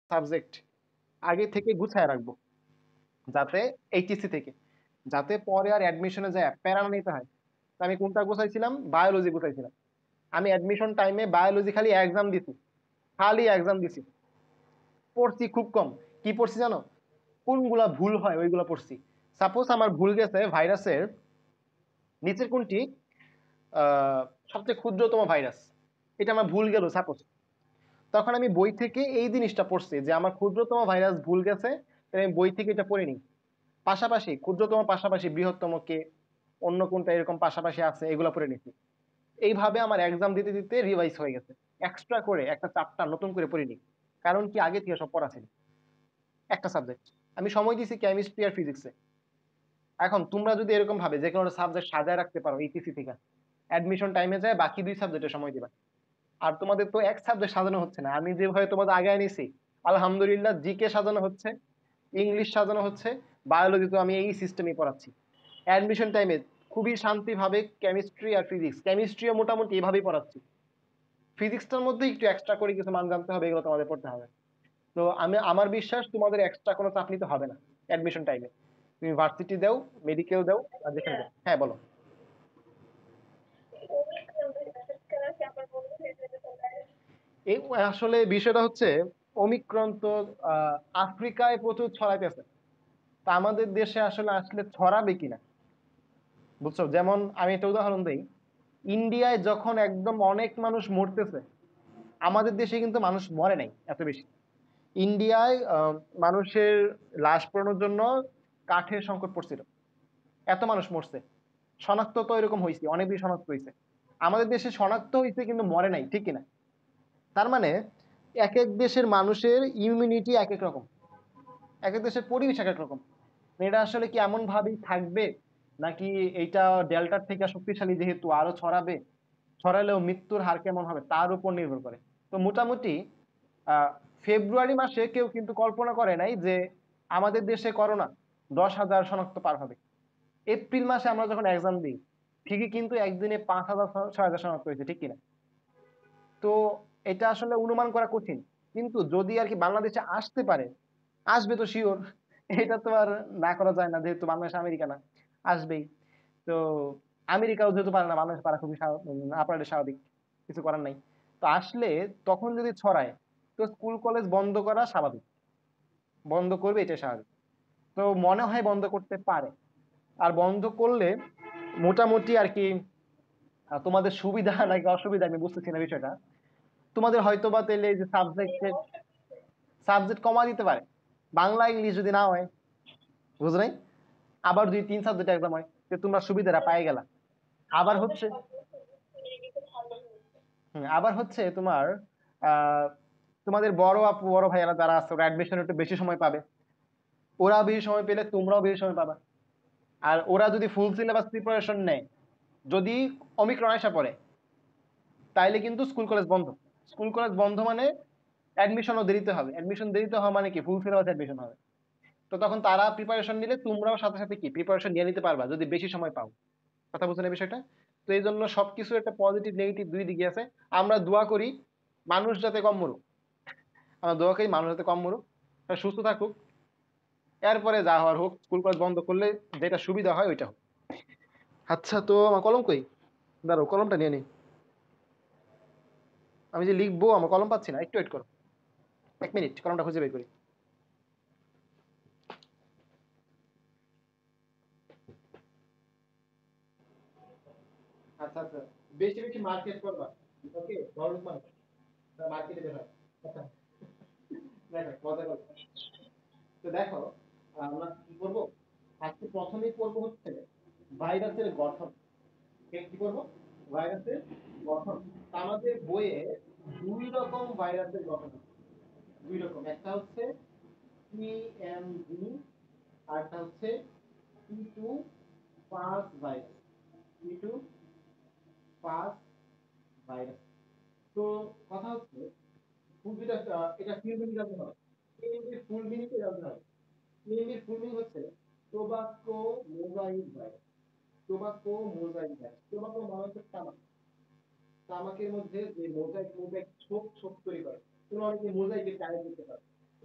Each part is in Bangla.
সাবজেক্ট আগে থেকে গুছায় রাখবো, যাতে এইচএসসি থেকে যাতে পরে আর অ্যাডমিশনে যায় প্যারা না নিতে হয়। তো আমি কোনটা গুছাইছিলাম? বায়োলজি গুছাইছিলাম। আমি অ্যাডমিশন টাইমে বায়োলজি খালি এক্সাম দিছি, খালি এক্সাম দিছি, পড়ছি খুব কম। কি পড়ছি জানো? কোনগুলা ভুল হয় ওইগুলা পড়ছি। সাপোজ আমার ভুল গেছে ভাইরাসের নিচের কোনটি সবচেয়ে ক্ষুদ্রতম ভাইরাস, এটা আমার ভুল গেল সাপোজ, তখন আমি বই থেকে এই জিনিসটা পড়ছি যে আমার ক্ষুদ্রতম ভাইরাস ভুল গেছে, তাই আমি বই থেকে এটা পড়ে নিই। পাশাপাশি ক্ষুদ্রতম পাশাপাশি বৃহত্তম কে, অন্য কোনটা এরকম পাশাপাশি আছে, এগুলো পড়ে নিচ্ছি। এইভাবে আমার এক্সাম দিতে দিতে রিভাইজ হয়ে গেছে, এক্সট্রা করে একটা চ্যাপ্টার নতুন করে পড়ে নিই। কারণ কি, আগে থেকে সব পড়া ছিল। একটা সাবজেক্ট আমি সময় দিছি কেমিস্ট্রি আর ফিজিক্সে। এখন তোমরা যদি এরকম ভাবে যে কোনো সাবজেক্ট সাজায় রাখতে পারো এইচএসসি থেকে, অ্যাডমিশন টাইমে যায় বাকি 2 সাবজেক্টে সময় দিবা। আর তোমাদের তো এক সাবজেক্ট সাজানো হচ্ছে না, আমি যেভাবে তোমাদের আগে আনিছি আলহামদুলিল্লাহ, জিকে সাজানো হচ্ছে, ইংলিশ সাজানো হচ্ছে, বায়োলজি তো আমি এই সিস্টেমে পড়াচ্ছি। অ্যাডমিশন টাইমে খুবই শান্তিভাবে কেমিস্ট্রি আর ফিজিক্স, কেমিস্ট্রিও মোটামুটি এভাবেই পড়াচ্ছি। ফিজিক্সটার মধ্যে একটু এক্সট্রা করে কিছু মান জানতে হবে, এগুলো তোমাদের পড়তে হবে। তো আমার বিশ্বাস তোমাদের এক্সট্রা কোনো চাপ নিতে হবে না অ্যাডমিশন টাইমে। তুমি ভার্সিটি দাও, মেডিকেল দাও, আর যেখানে দাও। হ্যাঁ বলো। এই আসলে বিষয়টা হচ্ছে, ওমিক্রন তো আফ্রিকায় প্রচুর ছড়াইতেছে, তা আমাদের দেশে আসলে আসলে ছড়াবে কিনা, বুঝছো? যেমন আমি একটা উদাহরণ দিই, ইন্ডিয়ায় যখন একদম অনেক মানুষ মরতেছে, আমাদের দেশে কিন্তু মানুষ মরে নাই এত বেশি। ইন্ডিয়ায় মানুষের লাশ পোড়ানোর জন্য কাঠের সংকট পড়ছিল, এত মানুষ মরছে। শনাক্ত তো এরকম হয়েছে, অনেক বেশি শনাক্ত হয়েছে। আমাদের দেশে শনাক্ত হয়েছে কিন্তু মরে নাই, ঠিক কিনা? তার মানে এক এক দেশের মানুষের ইমিউনিটি এক এক রকম, এক এক দেশের পরিবেশ এক এক রকম। এটা আসলে কি এমন ভাবেই থাকবে, নাকি এইটা ডেল্টার থেকে শক্তিশালী যেহেতু আরো ছড়াবে, ছড়ালেও মৃত্যুর হার কেমন হবে তার উপর নির্ভর করে। তো মোটামুটি আহ ফেব্রুয়ারি মাসে কেউ কিন্তু কল্পনা করে নাই যে আমাদের দেশে করোনা 10,000 শনাক্ত পার হবে। এপ্রিল মাসে আমরা যখন এক্সাম দিই, ঠিকই কিন্তু একদিনে 5,000 6,000 শনাক্ত হয়েছে, ঠিক কিনা? তো এটা আসলে অনুমান করা কঠিন, কিন্তু যদি আর কি বাংলাদেশে আসতে পারে, আসবে তো শিওর। এটা তো আর না করা যায় না, যেহেতু বাংলাদেশ আমেরিকা না, আসবেই। তো আমেরিকাও যেহেতু পারে না, বাংলাদেশ পারা খুবই আপনাদের স্বাভাবিক, কিছু করার নাই। তো আসলে তখন যদি ছড়ায়, তো স্কুল কলেজ বন্ধ করা স্বাভাবিক, বন্ধ করবে এটা স্বাভাবিক। তো মনে হয় বন্ধ করতে পারে। আর বন্ধ করলে মোটামুটি আর কি তোমাদের সুবিধা নাকি অসুবিধা আমি বুঝতেছি না বিষয়টা। তোমাদের হয়তো বা তাহলে এই যে সাবজেক্ট কমা দিতে পারে, বাংলা ইংলিশ যদি না হয়, বুঝো নাই, আবার 2-3 সাবজেক্ট এক্সাম হয়, তো তোমরা সুবিধাটা পাই গেলা। আবার হচ্ছে আবার হচ্ছে তোমার আহ তোমাদের বড় আপু বড় ভাইয়ারা যারা আছে, ওরা অ্যাডমিশন একটু বেশি সময় পাবে, ওরা বেশি সময় পেলে তোমরাও বেশি সময় পাবা। আর ওরা যদি ফুল সিলেবাস প্রিপারেশন নেয়, যদি অমিক্রন আসা পড়ে, তাইলে কিন্তু স্কুল কলেজ বন্ধ। স্কুল কলেজ বন্ধ মানে অ্যাডমিশনও দেরিতে হবে, অ্যাডমিশন দেরিতে হওয়া মানে কি, ফুল সিলেবাস অ্যাডমিশন হবে। তো তখন তারা প্রিপারেশন নিলে তোমরাও সাথে সাথে কি প্রিপারেশন নিয়ে নিতে পারবা, যদি বেশি সময় পাও। কথা বুঝছেন এই বিষয়টা? তো এই জন্য সবকিছু একটা পজিটিভ নেগেটিভ দুই দিকে আছে। আমরা দোয়া করি মানুষ যাতে কম মরুক, আমরা দোয়া করি মানুষ যাতে কম মরুক, তারা সুস্থ থাকুক। এরপরে যা হওয়ার হোক, স্কুল কলেজ বন্ধ করলে যেটা সুবিধা হয় ওইটা হোক। আচ্ছা, তো আমার কলম কই? দাঁড়াও, কলমটা নিয়ে নিই। আমি যে লিখবো আমার কলম পাচ্ছি না, একটু ওয়েট করো, 1 মিনিট, কলমটা খুঁজে বের করি। আচ্ছা আচ্ছা, বেশি বেশি মার্কেট করবা, ওকে? বড় মানুষ মার্কেটে বের হয়। আচ্ছা, দেখো মজা করো। তো দেখো, আমরা কি করবো, আজকে প্রথমেই করবো হচ্ছে ভাইরাসের গঠন। কি করবো? ভাইরাসের গঠন। আমাদের বইয়ে 2 রকম ভাইরাসের গঠন আছে। 2 রকম, একটা হচ্ছে পিএমভি, আর একটা হচ্ছে পি2 পাস ভাইরাস। পি2 পাস ভাইরাস। তো কথা হচ্ছে, এটা ফুল মিনিং জানতে হবে, পিএমভির ফুল মিনিং জানতে হবে। পিএমভির ফুল মিনিং হচ্ছে tobacco mosaic virus. Tobacco mosaic virus, tobacco মানে হচ্ছে তামাক, তামাকের মধ্যে যে মোজাইক মোজাইক ছোপ ছোপ তৈরি করে, তুমি অনেকে মোজাইকের টাইপ দিতে পারো।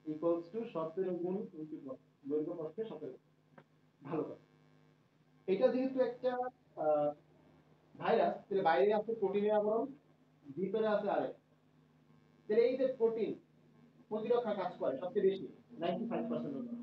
ইকুয়ালস টু 17 গুণ 29, দৈর্ঘ্য প্রস্থে 17। ভালো কথা। এটা যেহেতু একটা ভাইরাস, তাহলে বাইরে আছে প্রোটিনের আবরণ, ভিতরে আছে আরএনএ। তাহলে এই যে প্রোটিন প্রতিরক্ষা কাজ করে সবচেয়ে বেশি 95% ওজন,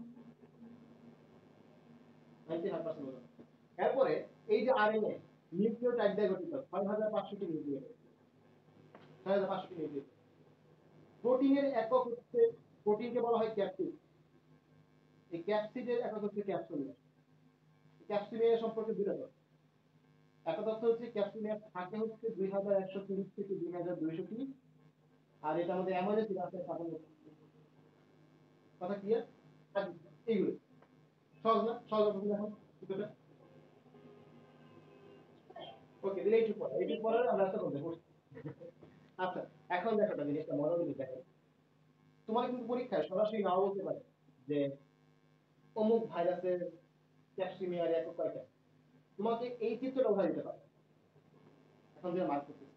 95% ওজন। এরপরে এই যে আরএনএ নিউক্লিওটাইড দিয়ে গঠিত 6500টি নিউক্লিওটাইড, 6500টি নিউক্লিওটাইড। প্রোটিনের একক হচ্ছে, প্রোটিনকে বলা হয় ক্যাপসিড। এই ক্যাপসিডের একক হচ্ছে ক্যাপসুলিয়ার। ক্যাপসুলিয়ার সম্পর্কে দুটো তথ্য। একটা তথ্য হচ্ছে ক্যাপসুলিয়ার থাকে হচ্ছে 2130 থেকে 2200টি, আর এটা আমাদের অ্যামাইনো অ্যাসিড আছে 57। কথা ক্লিয়ার? এইগুলো সহজ না? সহজ হবে এখন দুটোটা। ওকে, দিলে এইটুকু পরে আমরা একটা করতে করছি। আচ্ছা, এখন দেখো একটা জিনিসটা মনে করে দেখো, তোমার কিন্তু পরীক্ষায় সরাসরি নাও বলতে পারে যে অমুক ভাইরাসের ক্যাপসিমিয়ার একক কয়টা, তোমাকে এই চিত্রটা উঠা দিতে পারে। এখন যে মার্ক করতে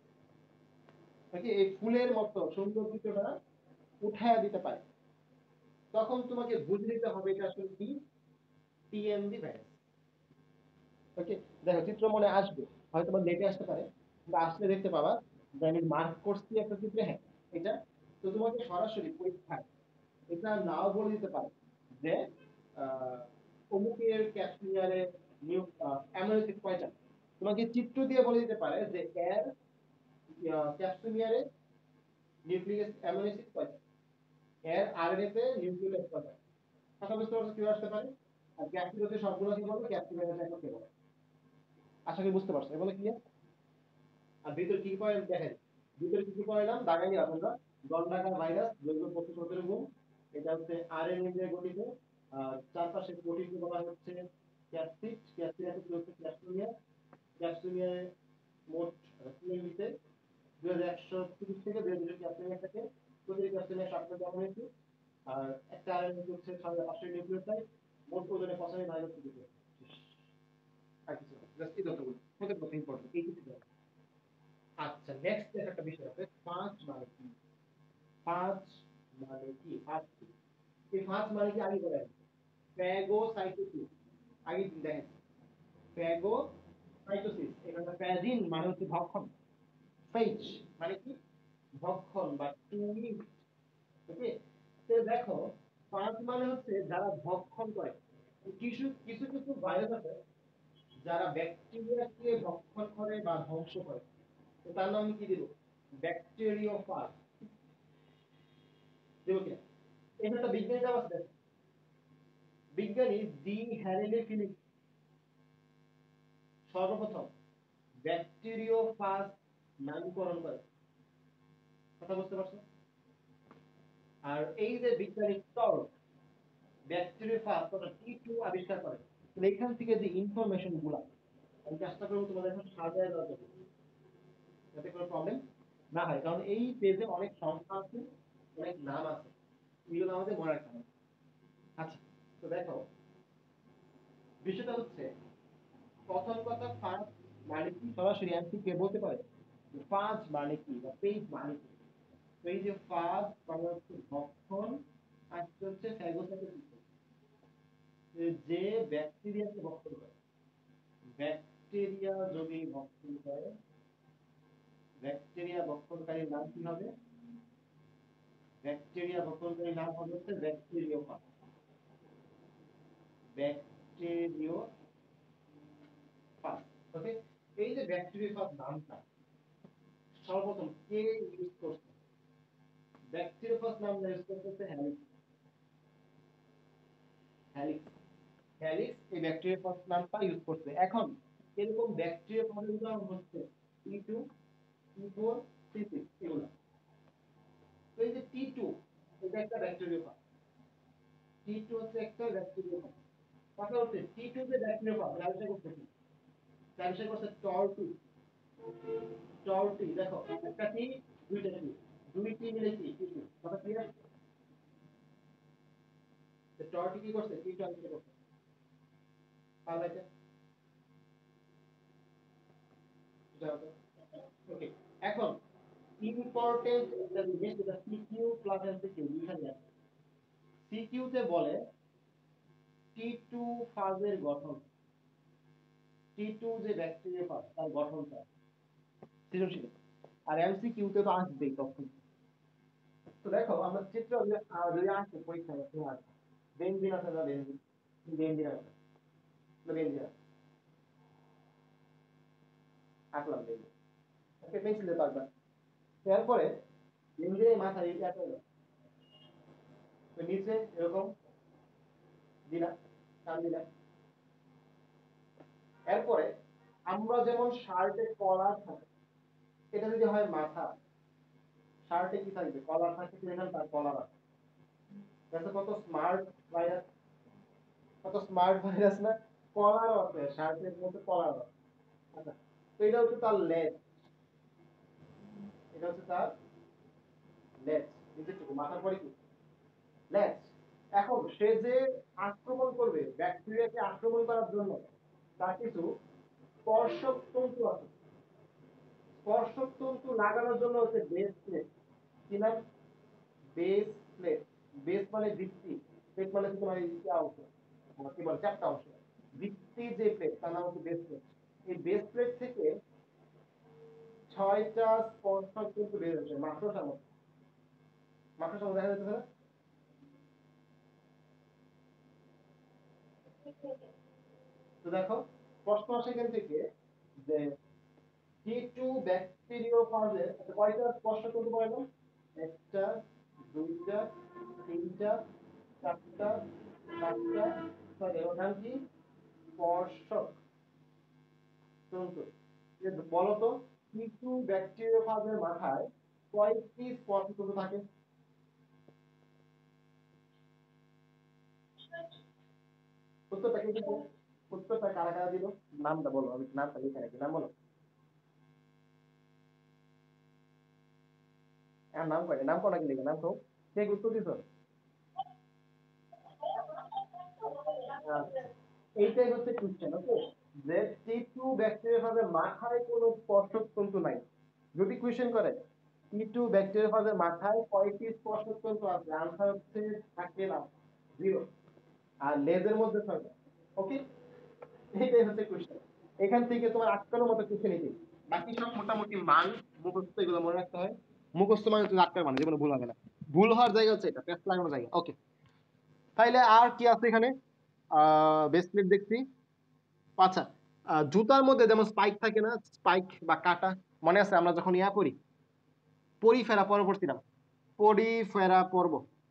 নাকি এই ফুলের মতো সুন্দর চিত্রটা উঠায় দিতে পারে, তখন তোমাকে বুঝে নিতে হবে এটা আসলে কি, টিএমডি ভাইরাস। ওকে, দেখো চিত্র মনে আসবে, হয়তো বা লেটে আসতে পারে, কিন্তু আসলে দেখতে পাবা যে আমি মার্ক করছি একটা চিত্রে, হ্যাঁ এটা। তো তোমাকে সরাসরি পরীক্ষায় এটা নাও বলে দিতে পারে যে আহ, অমুকের ক্যাপসুলিয়ারে নিউ অ্যামিনো অ্যাসিড কয়টা, তোমাকে চিত্র দিয়ে বলে দিতে পারে যে এর ক্যাপসুলিয়ারে নিউক্লিয়াস অ্যামিনো অ্যাসিড কয়টা, এর আরএনএ তে নিউক্লিওটাইড কয়টা। কথা বুঝতে পারছো কি আসতে পারে? আর ক্যাপসুলাতে সবগুলো কি বলবো, ক্যাপসুলিয়ারে এককে বলে। আশা করি বুঝতে পারছো, এগুলো ক্লিয়ার? আর ভিতরে কি করে দেখেন, ভিতরে কি করলাম দাগাই নিলাম আমরা, দন্ডাকার ভাইরাস দৈর্ঘ্য 25 গুণ, এটা হচ্ছে আরএনএ দিয়ে গঠিত। আর চারপাশে প্রোটিনকে বলা হচ্ছে ক্যাপসিড, ক্যাপসিড হচ্ছে ক্যাপসুলিয়া। ক্যাপসুলিয়ায় মোট সিএমবিতে 2130 থেকে 2200 ক্যাপসুলিয়া থাকে, প্রতিটি ক্যাপসুলিয়া 7টা অ্যামিনো অ্যাসিড, আর একটা আরএনএ হচ্ছে 6500 নিউক্লিওটাইড, মোট ওজনে 95 ভাইরাস তৈরি করে। আর কিছু না, জাস্ট এই তথ্যগুলো প্রত্যেক কথা ইম্পর্টেন্ট, এই কিছু। আচ্ছা, নেক্সট একটা বিষয় আছে, পাঁচ মানে কি। পাঁচ মানে কি, পাঁচ কি, এই পাঁচ মানে কি আগে বলেন। ফ্যাগোসাইটোসিস, আগে দেখেন, ফ্যাগোসাইটোসিস, এখানে ফ্যাজিন মানে হচ্ছে ভক্ষণ, ফেজ মানে কি ভক্ষণ বা টু ইট। ওকে, তো দেখো পাঁচ মানে হচ্ছে যারা ভক্ষণ করে। কিছু কিছু কিছু ভাইরাস আছে যারা ব্যাকটেরিয়াকে ভক্ষণ করে বা ধ্বংস করে, তো তার নাম আমি কি দিব, ব্যাকটেরিওফাজ দেব কিনা। এখানে একটা বিজ্ঞানী নাম আছে, বিজ্ঞানী ডি হ্যারেলে ফিলিপ সর্বপ্রথম ব্যাকটেরিওফাজ নামকরণ করে। কথা বুঝতে পারছো? আর এই যে বিজ্ঞানী টল ব্যাকটেরিওফাজ তথা টি2 আবিষ্কার করে, তাহলে এখান থেকে যে ইনফরমেশন গুলা আমি চেষ্টা করবো তোমাদের এখন সাজায় দেওয়ার জন্য, যাতে কোনো প্রবলেম না হয়, কারণ এই পেজে অনেক সংখ্যা আছে, অনেক নাম আছে, এগুলো আমাদের মনে রাখতে হবে। আচ্ছা, তো দেখো বিষয়টা হচ্ছে, প্রথম কথা ফার্স্ট মানে কি, সরাসরি এমসিকিউ বলতে পারে ফাজ মানে কি বা পেজ মানে কি। তো এই যে ফাজ মানে হচ্ছে ভক্ষণ, আসছে হচ্ছে ফ্যাগোসাইটোসিস, যে ব্যাকটেরিয়াকে ভক্ষণ করে। ব্যাকটেরিয়া যদি ভক্ষণ করে, ব্যাকটেরিয়া ভক্ষণকারীর নাম কি হবে, ব্যাকটেরিয়া ভক্ষণকারীর নাম হবে হচ্ছে ব্যাকটেরিওফাজ, ব্যাকটেরিওফাজ। ওকে, এই যে ব্যাকটেরিওফাজ নামটা সর্বপ্রথম কে ইউজ করছে, ব্যাকটেরিওফাজ নাম ইউজ করতেছে হ্যালিক্স। হ্যালিক্স, হ্যালিক্স এই ব্যাকটেরিওফাজ নামটা ইউজ করছে। এখন এরকম ব্যাকটেরিওফাজের উদাহরণ হচ্ছে টি2, টি4, টি6 এগুলা। তো এই যে টি2 এটা একটা ব্যাকটেরিওফাজ, টি2 হচ্ছে একটা ব্যাকটেরিওফাজ। কথা হচ্ছে টি2 যে ব্যাকটেরিওফাজ আবিষ্কার করছে কি, আবিষ্কার করছে টল2। টল2 দেখো, একটা টি দুইটা টি, দুইটি মিলে কি টি2। কথা ক্লিয়ার? তো টল2 কি করছে, টি2 আবিষ্কার করছে, পারবে? ওকে, এখন ইম্পর্টেন্ট একটা জিনিস যেটা সিকিউ প্লাস এমসিকিউ দুইখানে আছে। সিকিউতে বলে টি2 ফাজের গঠন, টি2 যে ব্যাকটেরিয়া ফাজ তার গঠনটা সৃজনশীল। আর এমসিকিউতে তো আসবেই তখন। তো দেখো আমরা চিত্র যদি আসে পরীক্ষায় তোমার বেঞ্জিন আছে না, বেঞ্জিন বেঞ্জিন আছে না, বেঞ্জিন আছে আঁকলাম বেঞ্জিন, ওকে পেন্সিলে পারবা। এরপরে বেঞ্জিনের মাথায় এটা হলো তো নিচে এরকম দিলাম, টান দিলাম। এরপরে আমরা যেমন শার্টে কলার থাকে, এটা যদি হয় মাথা, শার্টে কি থাকবে কলার থাকে, এখানে তার কলার আছে। দেখো কত স্মার্ট ভাইরাস, কত স্মার্ট ভাইরাস না, কলার আছে শার্টের মধ্যে কলার আছে। আচ্ছা, তো এটা হচ্ছে তার লেজ, এটা হচ্ছে তার লেজ, নিচেরটুকু মাথার পরে কি লেজ। এখন সে যে আক্রমণ করবে ব্যাকটেরিয়াকে আক্রমণ করার জন্য তার কিছু স্পর্শক তন্তু আছে, স্পর্শক তন্তু লাগানোর জন্য হচ্ছে বেস প্লেট। কি নাম? Base plate. বেস মানে ভিত্তি, প্লেট মানে হচ্ছে তোমার এই অংশ, কি বলে চারটা অংশ। ভিত্তি যে প্লেট তার নাম হচ্ছে বেস প্লেট। এই বেস প্লেট থেকে 6টা স্পর্শক তন্তু বের হচ্ছে মাকড়সার মতো, মাকড়সার মতো দেখা যাচ্ছে না? তো দেখো প্রশ্ন আসে এখান থেকে যে টি2 ব্যাকটেরিওফাজে কয়টা স্পর্শক তন্তু পাইলাম? একটা, দুইটা, তিনটা, চারটা, পাঁচটা, ছয়টা। এর নাম কি? স্পর্শক তন্তু। বলো তো টি2 ব্যাকটেরিওফাজের মাথায় কয়টি স্পর্শক তন্তু থাকে? উত্তরটা কে দিল? উত্তরটা কারা কারা দিল? নামটা বলো, আমি নামটা লিখে রাখি, নাম বলো। নাম কয়টা? নাম কটা কি লিখে, নাম তো কে উত্তর দিছ? আচ্ছা, এইটাই হচ্ছে কোশ্চেন। ওকে, যে টি2 ব্যাকটেরিয়াফাজের মাথায় কোনো স্পর্শক তন্তু নাই। যদি কোশ্চেন করে টি2 ব্যাকটেরিয়াফাজের মাথায় কয়টি স্পর্শক তন্তু আছে, আনসার হচ্ছে থাকে না, 0। আর লেজের মধ্যে 6টা। ওকে, এইটাই হচ্ছে কোশ্চেন। এখান থেকে তোমার আটকানোর মতো কোশ্চেন এটাই। বাকি সব মোটামুটি মান মুখস্থ, এগুলো মনে রাখতে হয়। মুখস্থ মানে হচ্ছে আটকার মানে, যেগুলো ভুল হবে না। ভুল হওয়ার জায়গা হচ্ছে এটা, প্যাচ লাগানোর জায়গা। ওকে, তাইলে আর কি আছে এখানে? বেস প্লেট দেখছি। আচ্ছা, জুতার মধ্যে যেমন স্পাইক থাকে না, স্পাইক বা কাটা, মনে আছে আমরা যখন ইয়া করি পরিফেরা পর্ব পড়ছিলাম, পরিফেরা পর্ব,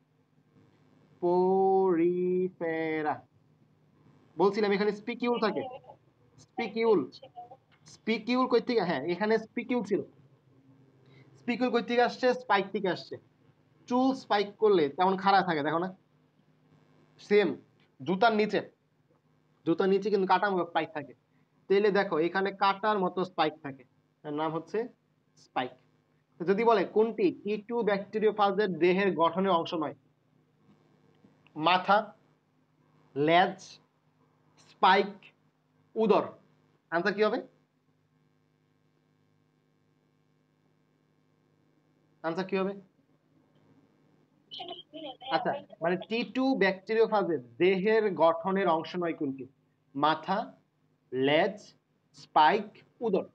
পরিফেরা বলছিলাম এখানে স্পিকিউল থাকে। স্পিকিউল, স্পিকিউল কই থেকে? হ্যাঁ, এখানে স্পিকিউল ছিল। স্পিকিউল কই থেকে আসছে? স্পাইক থেকে আসছে। চুল স্পাইক করলে তেমন খাড়া থাকে, দেখো না? সেম জুতার নিচে, জুতার নিচে কিন্তু কাটার মতো স্পাইক থাকে। তাহলে দেখো এখানে কাটার মতো স্পাইক থাকে, এর নাম হচ্ছে স্পাইক। যদি বলে কোনটি টি2 ব্যাকটেরিওফাজের দেহের গঠনের অংশ নয়? মাথা, লেজ, স্পাইক, উদর। আনসার কি হবে? আনসার কি হবে? আচ্ছা, মানে টি2 ব্যাকটেরিওফাজের দেহের গঠনের অংশ নয় কোনটি? মাথা, লেজ, স্পাইক, উদর।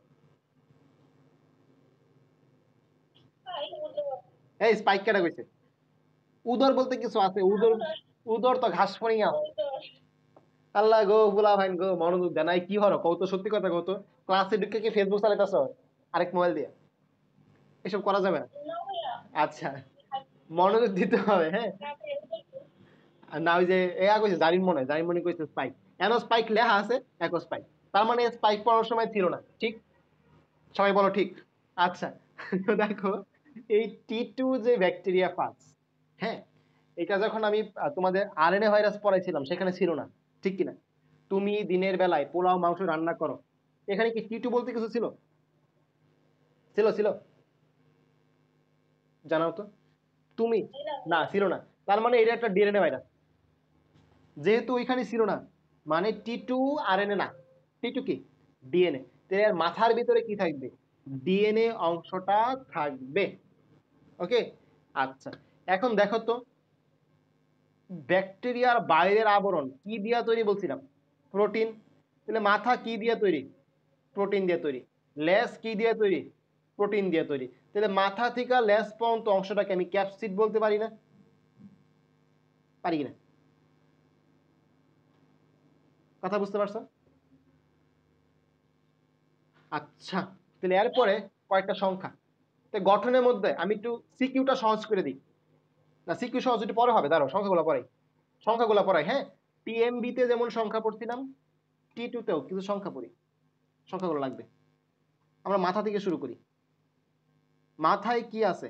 এই স্পাইক কেটা কইছে? উদর বলতে কিছু আছে? উদর, উদর তো ঘাস ফড়িং আছে। আল্লাহ গো, বুলা ভাই গো, মনোযোগ দেন। কি হলো কত, সত্যি কথা কত, ক্লাসে ঢুকে কি ফেসবুক চালাইতেছ আরেক মোবাইল দিয়ে? এসব করা যাবে না। আচ্ছা, মনোযোগ দিতে হবে, হ্যাঁ। আর না ওই যে এয়া কইছে জারিন, মনে হয় জারিন মনে কইছে স্পাইক, এনো স্পাইক লেখা আছে, একো স্পাইক, তার মানে স্পাইক পড়ার সময় ছিল না, ঠিক? সবাই বলো ঠিক। আচ্ছা, তো দেখো এই টি2 যে ব্যাকটেরিয়া ফাজ, হ্যাঁ, এটা যখন আমি তোমাদের আরএনএ ভাইরাস পড়াইছিলাম সেখানে ছিল না, ঠিক কিনা? তুমি দিনের বেলায় পোলাও মাংস রান্না করো, এখানে কি টি2 বলতে কিছু ছিল? ছিল? ছিল? জানাও তো তুমি। না, ছিল না। তার মানে এটা একটা ডিএনএ ভাইরাস। যেহেতু ওইখানে ছিল না, মানে টি2 আরএনএ না, টি2 কি ডিএনএ। এর মাথার ভিতরে কি থাকবে? ডিএনএ অংশটা থাকবে। ওকে, আচ্ছা, এখন দেখো তো ব্যাকটেরিয়ার বাইরের আবরণ কি দিয়া তৈরি বলছিলাম? প্রোটিন। তাহলে মাথা কি দিয়ে তৈরি? প্রোটিন দিয়ে তৈরি। লেজ কি দিয়ে তৈরি? প্রোটিন দিয়ে তৈরি। তাহলে মাথা থেকে লেজ পর্যন্ত অংশটাকে আমি ক্যাপসিড বলতে পারি না? পারি কিনা? কথা বুঝতে পারছো? আচ্ছা, তাহলে এরপরে কয়েকটা সংখ্যা। তো গঠনের মধ্যে আমি একটু সিকিউটা সহজ করে দিই। না, সিকিউ সহজ একটু পরে হবে, দাঁড়াও সংখ্যাগুলো পড়াই। সংখ্যাগুলো পড়াই, হ্যাঁ। টিএমবি তে যেমন সংখ্যা পড়ছিলাম, টি2 তেও কিছু সংখ্যা পড়ি। সংখ্যাগুলো লাগবে। আমরা মাথা থেকে শুরু করি। মাথায় কি আছে?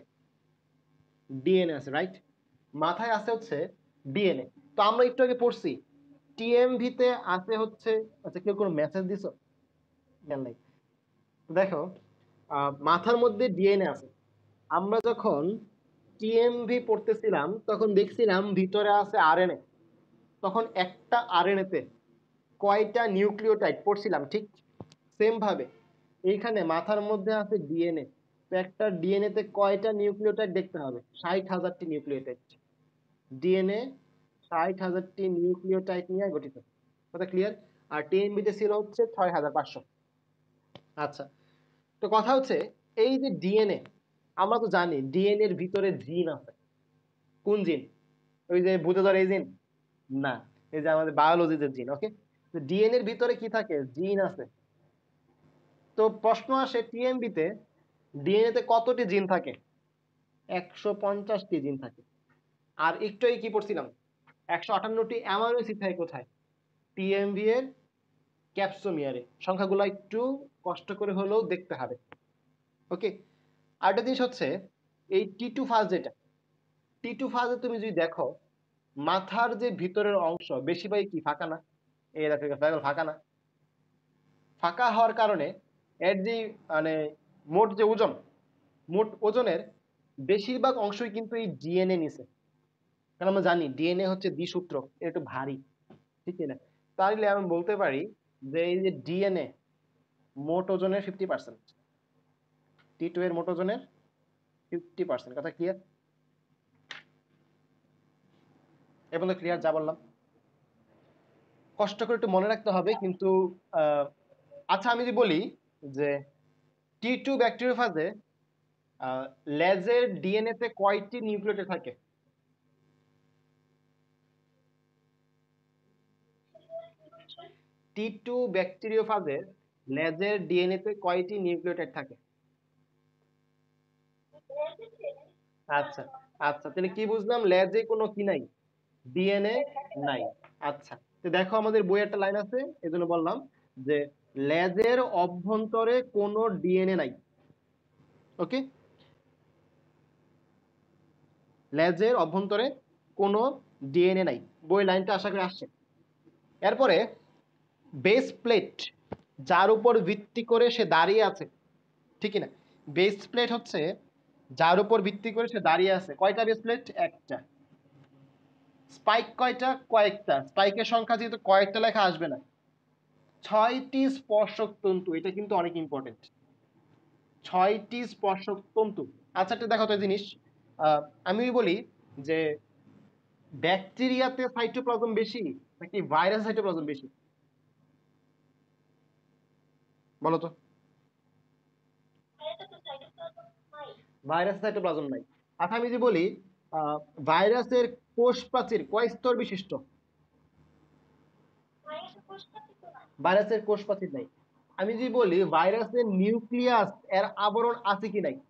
ডিএনএ আছে, রাইট? মাথায় আছে হচ্ছে ডিএনএ। তো আমরা একটু আগে পড়ছি টিএমভি তে আছে হচ্ছে, আচ্ছা কেউ কোনো মেসেজ দিছো? খেয়াল নাই। দেখো, মাথার মধ্যে ডিএনএ আছে। আমরা যখন টিএমভি পড়তেছিলাম তখন দেখছিলাম ভিতরে আছে আরএনএ। তখন একটা আরএনএ তে কয়টা নিউক্লিওটাইড পড়ছিলাম, ঠিক সেম ভাবে এইখানে মাথার মধ্যে আছে ডিএনএ। তো একটা ডিএনএ তে কয়টা নিউক্লিওটাইড দেখতে হবে? 60,000টি নিউক্লিওটাইড। ডিএনএ 60,000টি নিউক্লিওটাইড নিয়ে গঠিত। কথা ক্লিয়ার? আর টিএমবি তে ছিল হচ্ছে 6,500। আচ্ছা, তো কথা হচ্ছে এই যে ডিএনএ, আমরা তো জানি ডিএনএ এর ভিতরে জিন আছে। কোন জিন? ওই যে ভূতে ধরে এই জিন না, এই যে আমাদের বায়োলজিতে জিন। ওকে, তো ডিএনএ এর ভিতরে কি থাকে? জিন আছে। তো প্রশ্ন আসে টিএমবি তে ডিএনএ তে কতটি জিন থাকে? 150টি জিন থাকে। আর একটু কি পড়ছিলাম, 158টি অ্যামাইনো অ্যাসিড থাকে কোথায়? টিএমভি এর ক্যাপসোমিয়ারে। সংখ্যাগুলো একটু কষ্ট করে হলেও দেখতে হবে। ওকে, আরেকটা জিনিস হচ্ছে এই টি2 ফাজ, যেটা টি2 ফাজে তুমি যদি দেখো মাথার যে ভিতরের অংশ বেশিরভাগই কি ফাঁকা না? এই দেখো ফাঁকা না? ফাঁকা হওয়ার কারণে এর যে মানে মোট যে ওজন, মোট ওজনের বেশিরভাগ অংশই কিন্তু এই ডিএনএ নিছে। কারণ আমরা জানি ডিএনএ হচ্ছে দ্বিসূত্র, এটা একটু ভারী, ঠিক না? তাহলে আমি বলতে পারি যে এই যে ডিএনএ মোট ওজনের 50%, টি2 এর মোট ওজনের 50%। কথা ক্লিয়ার? এবং ক্লিয়ার যা বললাম কষ্ট করে একটু মনে রাখতে হবে কিন্তু। আচ্ছা, আমি যদি বলি যে টি2 ব্যাকটেরিওফাজে লেজের ডিএনএ তে কয়টি নিউক্লিওটাইড থাকে? টি2 ব্যাকটেরিওফাজের লেজের ডিএনএ তে কয়টি নিউক্লিওটাইড থাকে? আচ্ছা, আচ্ছা, তাহলে কি বুঝলাম? লেজে কোনো কি নাই? ডিএনএ নাই। আচ্ছা, তো দেখো আমাদের বইয়ে একটা লাইন আছে, এজন্য বললাম যে লেজের অভ্যন্তরে কোনো ডিএনএ নাই। ওকে, লেজের অভ্যন্তরে কোনো ডিএনএ নাই। বই লাইনটা আশা করি আসছে। এরপরে বেস প্লেট, যার উপর ভিত্তি করে সে দাঁড়িয়ে আছে, ঠিক না? বেস প্লেট হচ্ছে যার উপর ভিত্তি করে সে দাঁড়িয়ে আছে। কয়টা বেস প্লেট? একটা। স্পাইক কয়টা? কয়েকটা। স্পাইকের সংখ্যা যেহেতু কয়েকটা লেখা আসবে না। 6টি স্পর্শক তন্তু, এটা কিন্তু অনেক ইম্পর্টেন্ট। 6টি স্পর্শক তন্তু। আচ্ছা, একটা দেখো তো জিনিস, আমি বলি যে ব্যাকটেরিয়াতে সাইটোপ্লাজম বেশি নাকি ভাইরাস সাইটোপ্লাজম বেশি? বলো তো। ভাইরাস সাইটোপ্লাজম নাই। আচ্ছা, আমি যদি বলি ভাইরাসের কোষ প্রাচীর কয় স্তর বিশিষ্ট? ভাইরাসের কোষ প্রাচীর নাই। আমি যদি বলি ভাইরাসের নিউক্লিয়াস এর আবরণ আছে কি নাই?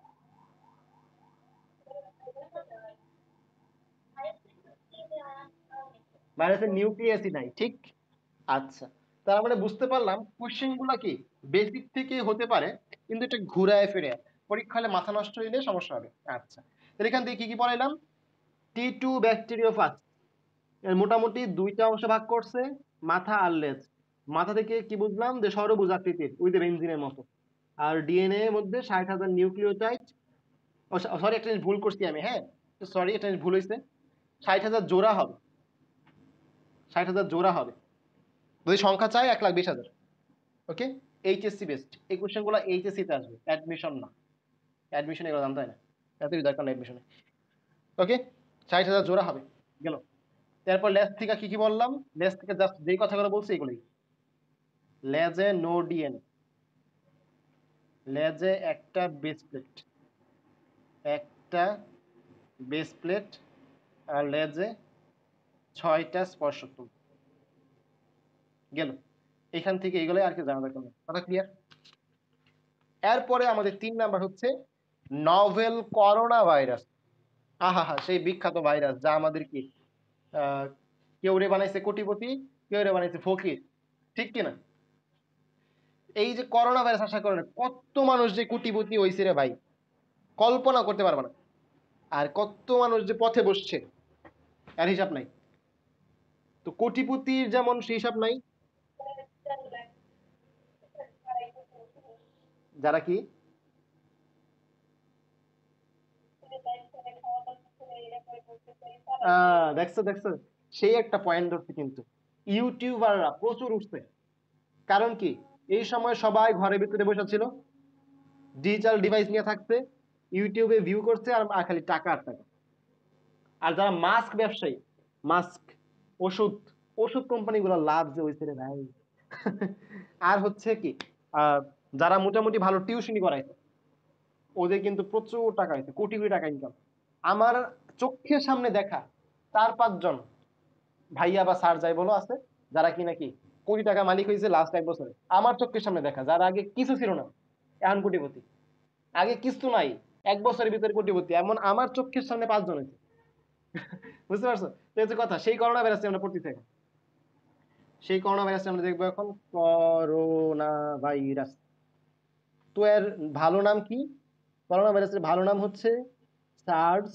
ভাইরাসের নিউক্লিয়াসই নাই, ঠিক? আচ্ছা, তার মানে বুঝতে পারলাম কোশ্চেন গুলা কি বেসিক থেকে হতে পারে, কিন্তু এটা ঘুরায় ফিরে পরীক্ষা হলে মাথা নষ্ট হইলে সমস্যা হবে। আচ্ছা, তাহলে এখান থেকে কি কি পড়াইলাম? টি2 ব্যাকটেরিওফাজ এর মোটামুটি দুইটা অংশ ভাগ করছে, মাথা আর লেজ। মাথা থেকে কি বুঝলাম? যে সরবুজ আকৃতির, ওই যে বেনজিনের মতো। আর ডিএনএ এর মধ্যে 60,000 নিউক্লিওটাইড। সরি, একটা জিনিস ভুল করছি আমি, হ্যাঁ সরি, একটা জিনিস ভুল হয়েছে। 60,000 জোড়া হবে, 60,000 জোড়া হবে। যদি সংখ্যা চাই 1,20,000। ওকে, এইচএসসি বেসড এই কোশ্চেন গুলো এইচএসসি তে আসবে, অ্যাডমিশন না। অ্যাডমিশন এগুলো জানতে হয় না, এতই দরকার না অ্যাডমিশনে। ওকে, 60,000 জোড়া হবে, গেল। তারপর লেজ থেকে কি কি বললাম, লেজ থেকে জাস্ট যেই কথাগুলো বলছি এগুলোই। লেজে নো ডিএনএ, লেজে একটা বেস প্লেট, একটা বেস প্লেট, আর লেজে 6টা স্পর্শক গেল। এখান থেকে এগুলো আর কি জানা দরকার নেই, কথা ক্লিয়ার? এরপরে আমাদের 3 নাম্বার হচ্ছে নভেল করোনা ভাইরাস। আহা হা, সেই বিখ্যাত ভাইরাস যা আমাদের কি কেউ রে বানাইছে কোটিপতি, কেউ রে বানাইছে ফকির, ঠিক কিনা? এই যে করোনা ভাইরাস আসার কারণে কত মানুষ যে কোটিপতি হইছে রে ভাই, কল্পনা করতে পারবে না। আর কত মানুষ যে পথে বসছে, এর হিসাব নাই। তো কোটিপতির যেমন সেই হিসাব নাই, যারা কি দেখছো দেখছো, সেই একটা পয়েন্ট ধরছে কিন্তু। ইউটিউবাররা প্রচুর উঠছে, কারণ কি এই সময় সবাই ঘরের ভিতরে বসে ছিল, ডিজিটাল ডিভাইস নিয়ে থাকছে, ইউটিউবে ভিউ করছে, আর খালি টাকা আর টাকা। আর যারা মাস্ক ব্যবসায়ী, মাস্ক, ওষুধ, ওষুধ কোম্পানিগুলো লাভ যে হয়েছে রে ভাই। আর হচ্ছে কি যারা মোটামুটি ভালো টিউশনি করাইছে, ওদের কিন্তু প্রচুর টাকা হয়েছে, কোটি কোটি টাকা ইনকাম। আমার চোখের সামনে দেখা 4-5 জন ভাইয়া বা স্যার যাই বলো আছে, যারা কি নাকি কোটি টাকা মালিক হয়েছে লাস্ট 1 বছরে। আমার চোখের সামনে দেখা, যারা আগে কিছু ছিল না এখন কোটিপতি, আগে কিছু নাই 1 বছরের ভিতরে কোটিপতি, এমন আমার চোখের সামনে 5 জন হয়েছে। বুঝতে পারছো? তো হচ্ছে কথা, সেই করোনা ভাইরাসে আমরা পড়তেছি এখন। সেই করোনা ভাইরাসে আমরা দেখবো এখন করোনা ভাইরাস। তো এর ভালো নাম কি? করোনা ভাইরাসের ভালো নাম হচ্ছে সার্স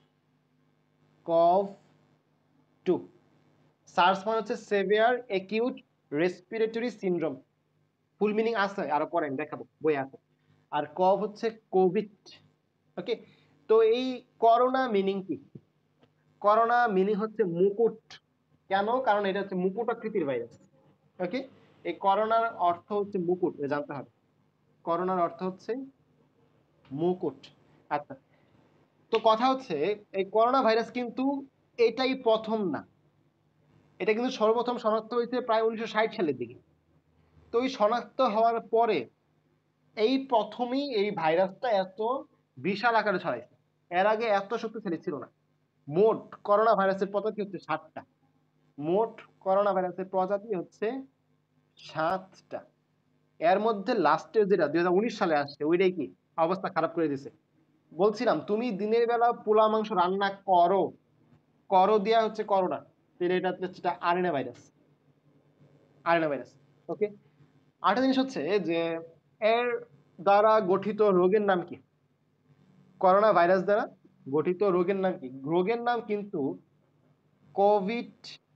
কভ 2। সার্স মানে হচ্ছে severe acute respiratory syndrome, full meaning আছে, আরো পড়েন দেখাবো, বই আছে। আর কভ হচ্ছে কোভিড। ওকে, তো এই করোনা মিনিং কি? করোনা মিনিং হচ্ছে মুকুট। কেন? কারণ এটা হচ্ছে মুকুট আকৃতির ভাইরাস। ওকে, এই করোনার অর্থ হচ্ছে মুকুট, জানতে হবে। করোনার অর্থ হচ্ছে মুকুট। আচ্ছা, তো কথা হচ্ছে এই করোনা ভাইরাস কিন্তু এটাই প্রথম না, এটা কিন্তু সর্বপ্রথম শনাক্ত হয়েছে প্রায় 1960 সালের দিকে। তো এই শনাক্ত হওয়ার পরে এই প্রথমেই এই ভাইরাসটা এত বিশাল আকারে ছড়াইছে, এর আগে এত শক্তিশালী ছিল না। মোট করোনা ভাইরাসের প্রজাতি হচ্ছে 7টা, মোট করোনা ভাইরাসের প্রজাতি হচ্ছে 7টা। এর মধ্যে লাস্টের যেটা 2019 সালে আসছে, ওইটাই কি অবস্থা খারাপ করে দিছে। বলছিলাম তুমি দিনের বেলা পোলা মাংস রান্না করো, করো দিয়া হচ্ছে করোনা, তাহলে এটা হচ্ছে RNA virus, RNA virus. Okay, আরেকটা জিনিস হচ্ছে যে এর দ্বারা গঠিত রোগের নাম কি? করোনা ভাইরাস দ্বারা গঠিত রোগের নাম কি? রোগের নাম কিন্তু কোভিড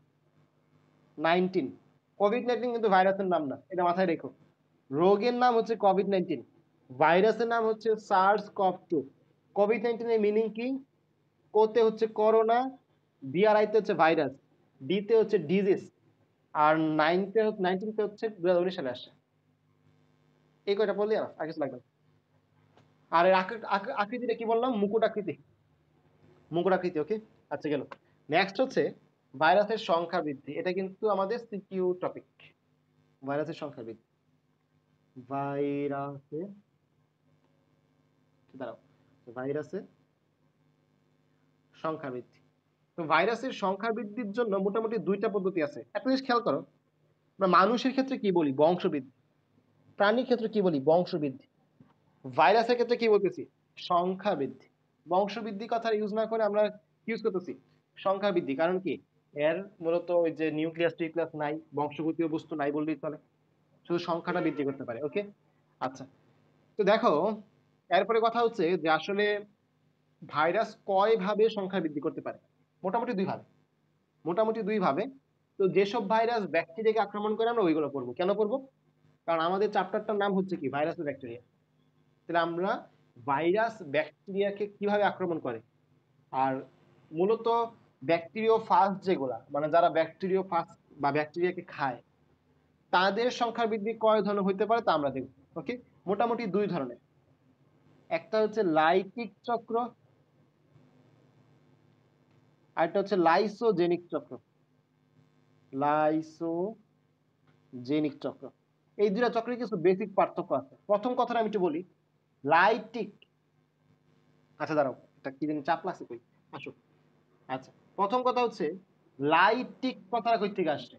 19। কোভিড 19 কিন্তু ভাইরাসের নাম না, এটা মাথায় রেখো। রোগের নাম হচ্ছে কোভিড 19, ভাইরাসের নাম হচ্ছে সার্স কভ 2। কোভিড 19 এর মিনিং কি? কোতে হচ্ছে করোনা, বিআরআইতে হচ্ছে ভাইরাস, ডিতে হচ্ছে ডিজিজ, আর 19তে হচ্ছে 2019 সালে আসছে। এই কয়টা বললি না, আর কিছু লাগবে না। আর এর আকৃতিটা কি বললাম? মুকুট আকৃতি, মুকুট আকৃতি। ওকে, আচ্ছা গেল। নেক্সট হচ্ছে ভাইরাসের সংখ্যা বৃদ্ধি, এটা কিন্তু আমাদের সিকিউ টপিক। ভাইরাসের সংখ্যা বৃদ্ধি, ভাইরাসের, দাঁড়াও, ভাইরাসের সংখ্যা বৃদ্ধি। তো ভাইরাসের সংখ্যা বৃদ্ধির জন্য মোটামুটি 2টা পদ্ধতি আছে। একটা জিনিস খেয়াল করো, আমরা মানুষের ক্ষেত্রে কি বলি? বংশবৃদ্ধি। প্রাণীর ক্ষেত্রে কি বলি? বংশবৃদ্ধি। ভাইরাসের ক্ষেত্রে কি বলতেছি? সংখ্যা বৃদ্ধি। বংশবৃদ্ধি কথা ইউজ না করে আমরা ইউজ করতেছি সংখ্যা বৃদ্ধি। কারণ কি এর মূলত ওই যে নিউক্লিয়াস টিউক্লিয়াস নাই, বংশগতীয় বস্তু নাই বললেই চলে, শুধু সংখ্যাটা বৃদ্ধি করতে পারে। ওকে, আচ্ছা, তো দেখো এরপরে কথা হচ্ছে যে আসলে ভাইরাস কয় ভাবে সংখ্যা বৃদ্ধি করতে পারে? মোটামুটি 2 ভাবে, মোটামুটি 2 ভাবে। তো যেসব ভাইরাস ব্যাকটেরিয়াকে আক্রমণ করে আমরা ওইগুলো পড়বো। কেন পড়বো? কারণ আমাদের চ্যাপ্টারটার নাম হচ্ছে কি, ভাইরাস ও ব্যাকটেরিয়া। তাহলে আমরা ভাইরাস ব্যাকটেরিয়াকে কিভাবে আক্রমণ করে, আর মূলত ব্যাকটেরিয়া ফাস্ট যেগুলা, মানে যারা ব্যাকটেরিয়া ফাস্ট বা ব্যাকটেরিয়াকে খায়, তাদের সংখ্যা বৃদ্ধি কয় ধরনের হইতে পারে তা আমরা দেখব। ওকে, মোটামুটি 2 ধরনের। একটা হচ্ছে লাইটিক চক্র, আরেকটা হচ্ছে লাইসোজেনিক চক্র। লাইসোজেনিক চক্র। এই দুইটা চক্রের কিছু বেসিক পার্থক্য আছে। প্রথম কথাটা আমি একটু বলি, লাইটিক, আচ্ছা দাঁড়াও, এটা কি জানি চাপ লাগছে, কই আসো। আচ্ছা, প্রথম কথা হচ্ছে লাইটিক কথাটা কই থেকে আসছে?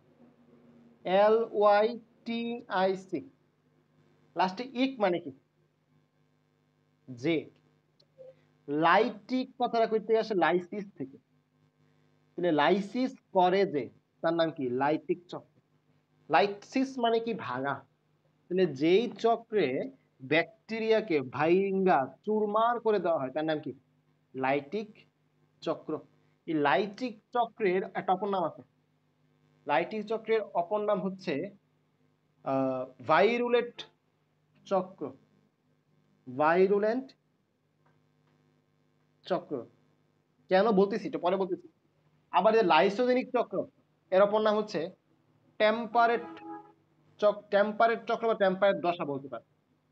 LYTIC, লাস্টে ইক মানে কি? যে। লাইটিক কথাটা কই থেকে আসে? লাইসিস থেকে। তাহলে লাইসিস করে যে, তার নাম কি? লাইটিক চক্র। লাইসিস মানে কি? ভাঙা। তাহলে যেই চক্রে ব্যাকটেরিয়াকে ভাইঙ্গা চুরমার করে দেওয়া হয় তার নাম কি? লাইটিক চক্র। এই লাইটিক চক্রের একটা অপর নাম আছে। লাইটিক চক্রের অপর নাম হচ্ছে ভাইরুলেট চক্র। ভাইরুলেন্ট চক্র। কেন বলতেছি তো পরে বলতেছি। আবার যে লাইসোজেনিক চক্র, এর অপর নাম হচ্ছে টেম্পারেট টেম্পারেট চক্র বা টেম্পারেট দশা বলতে পারে।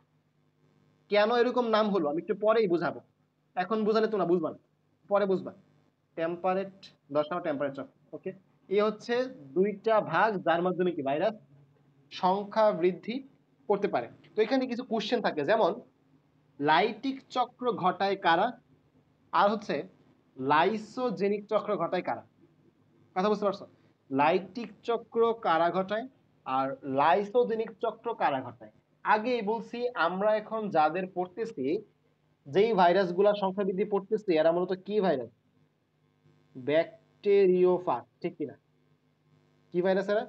কেন এরকম নাম হলো আমি একটু পরেই বুঝাবো, এখন বুঝালে তোমরা বুঝবা না, পরে বুঝবা। টেম্পারেট দশা বা টেম্পারেট চক্র। ওকে, এই হচ্ছে দুইটা ভাগ যার মাধ্যমে কি ভাইরাস সংখ্যা বৃদ্ধি করতে পারে। তো এখানে কিছু কোশ্চেন থাকে, যেমন লাইটিক চক্র ঘটায় কারা, আর হচ্ছে লাইসোজেনিক চক্র ঘটায় কারা। কথা বুঝতে পারছো? লাইটিক চক্র কারা ঘটায় আর লাইসোজেনিক চক্র কারা ঘটায়। আগেই বলছি আমরা এখন যাদের পড়তেছি, যেই ভাইরাসগুলা সংখ্যা বৃদ্ধি পড়তেছি, এরা মূলত কি ভাইরাস? ব্যাকটেরিওফাগ, ঠিক কিনা? কি ভাইরাস এরা?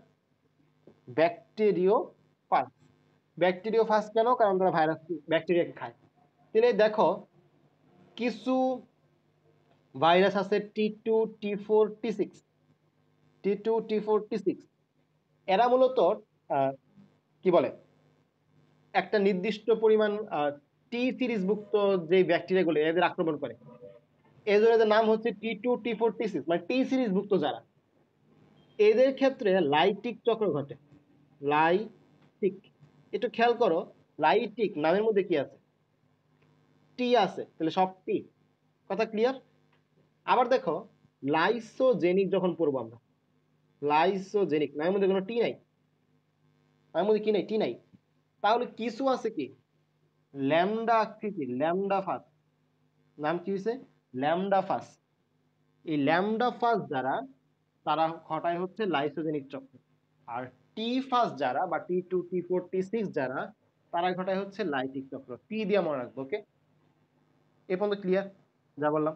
ব্যাকটেরিওফাগ। ব্যাকটেরিওফাজ কেন? কারণ তারা ভাইরাস ব্যাকটেরিয়াকে খায়। তাহলে দেখো কিছু ভাইরাস আছে T2, T4, T6, T2, T4, T6, এরা মূলত কি বলে একটা নির্দিষ্ট পরিমাণ টি সিরিজভুক্ত যে ব্যাকটেরিয়াগুলো এদের আক্রমণ করে। এই জন্য এদের নাম হচ্ছে T2, T4, T6, মানে টি সিরিজভুক্ত যারা, এদের ক্ষেত্রে লাইটিক চক্র ঘটে। লাইটিক, একটু খেয়াল করো, লাইটিক নামের মধ্যে কি আছে? টি আছে, তাহলে সব টি। কথা ক্লিয়ার? আবার দেখো লাইসোজেনিক যখন পড়বো আমরা, লাইসোজেনিক নামের মধ্যে কোনো টি নাই, নামের মধ্যে কি নাই? টি নাই। তাহলে কিছু আছে কি ল্যামডা আকৃতির, ল্যামডা ফাস। নাম কি হয়েছে? Lambda phage. এই ল্যামডা ফাস যারা, তারা ঘটায় হচ্ছে লাইসোজেনিক চক্র। আর টি ফাস যারা বা T2, T4, T6 যারা, তারা ঘটায় হচ্ছে লাইটিক চক্র। পি দিয়ে মনে রাখবো। ওকে, এ পর্যন্ত ক্লিয়ার যা বললাম?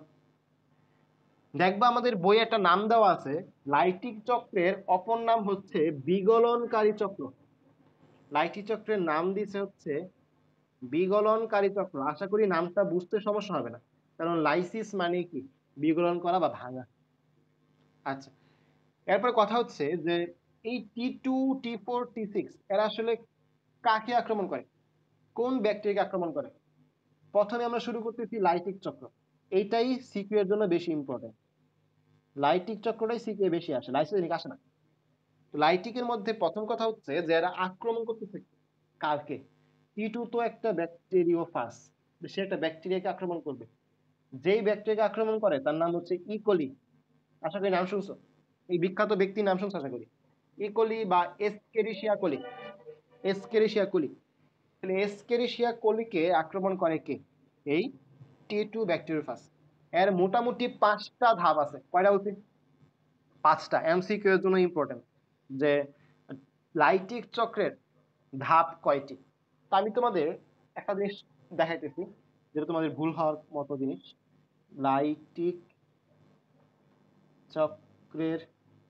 দেখবা আমাদের বইয়ে একটা নাম দেওয়া আছে, লাইটিক চক্রের অপর নাম হচ্ছে বিগলনকারী চক্র। লাইটিক চক্রের নাম দিয়েছে হচ্ছে বিগলনকারী চক্র। আশা করি নামটা বুঝতে সমস্যা হবে না, কারণ লাইসিস মানে কি? বিগলন করা বা ভাঙা। আচ্ছা, এরপর কথা হচ্ছে যে এই T2, T4, T6 এরা আসলে কাকে আক্রমণ করে, কোন ব্যাকটেরিয়াকে আক্রমণ করে? প্রথমে আমরা শুরু করতেছি লাইটিক চক্র। এইটাই সিকিউ এর জন্য বেশি ইম্পর্টেন্ট। লাইটিক চক্রটাই সিকিউ বেশি আসে, লাইসোজেনিক আসে না। লাইটিকের মধ্যে প্রথম কথা হচ্ছে যে এরা আক্রমণ করতেছে কাকে? টি2 তো একটা ব্যাকটেরিওফাজ, সে একটা ব্যাকটেরিয়াকে আক্রমণ করবে। যেই ব্যাকটেরিয়াকে আক্রমণ করে তার নাম হচ্ছে ইকোলি। আশা করি নাম শুনছো, এই বিখ্যাত ব্যক্তির নাম শুনছো আশা করি। ইকোলি বা এসকেরিশিয়া কোলি। এসকেরিশিয়া কোলি। তাহলে এসকেরিশিয়া কোলিকে আক্রমণ করে কে? এই টি2 ব্যাকটেরিওফাজ। এর মোটামুটি 5টা ধাপ আছে। কয়টা বলছি? 5টা। এমসিকিউ এর জন্য ইম্পর্টেন্ট যে লাইটিক চক্রের ধাপ কয়টি। তা আমি তোমাদের একটা জিনিস দেখাইতেছি, যেটা তোমাদের ভুল হওয়ার মতো জিনিস। লাইটিক চক্রের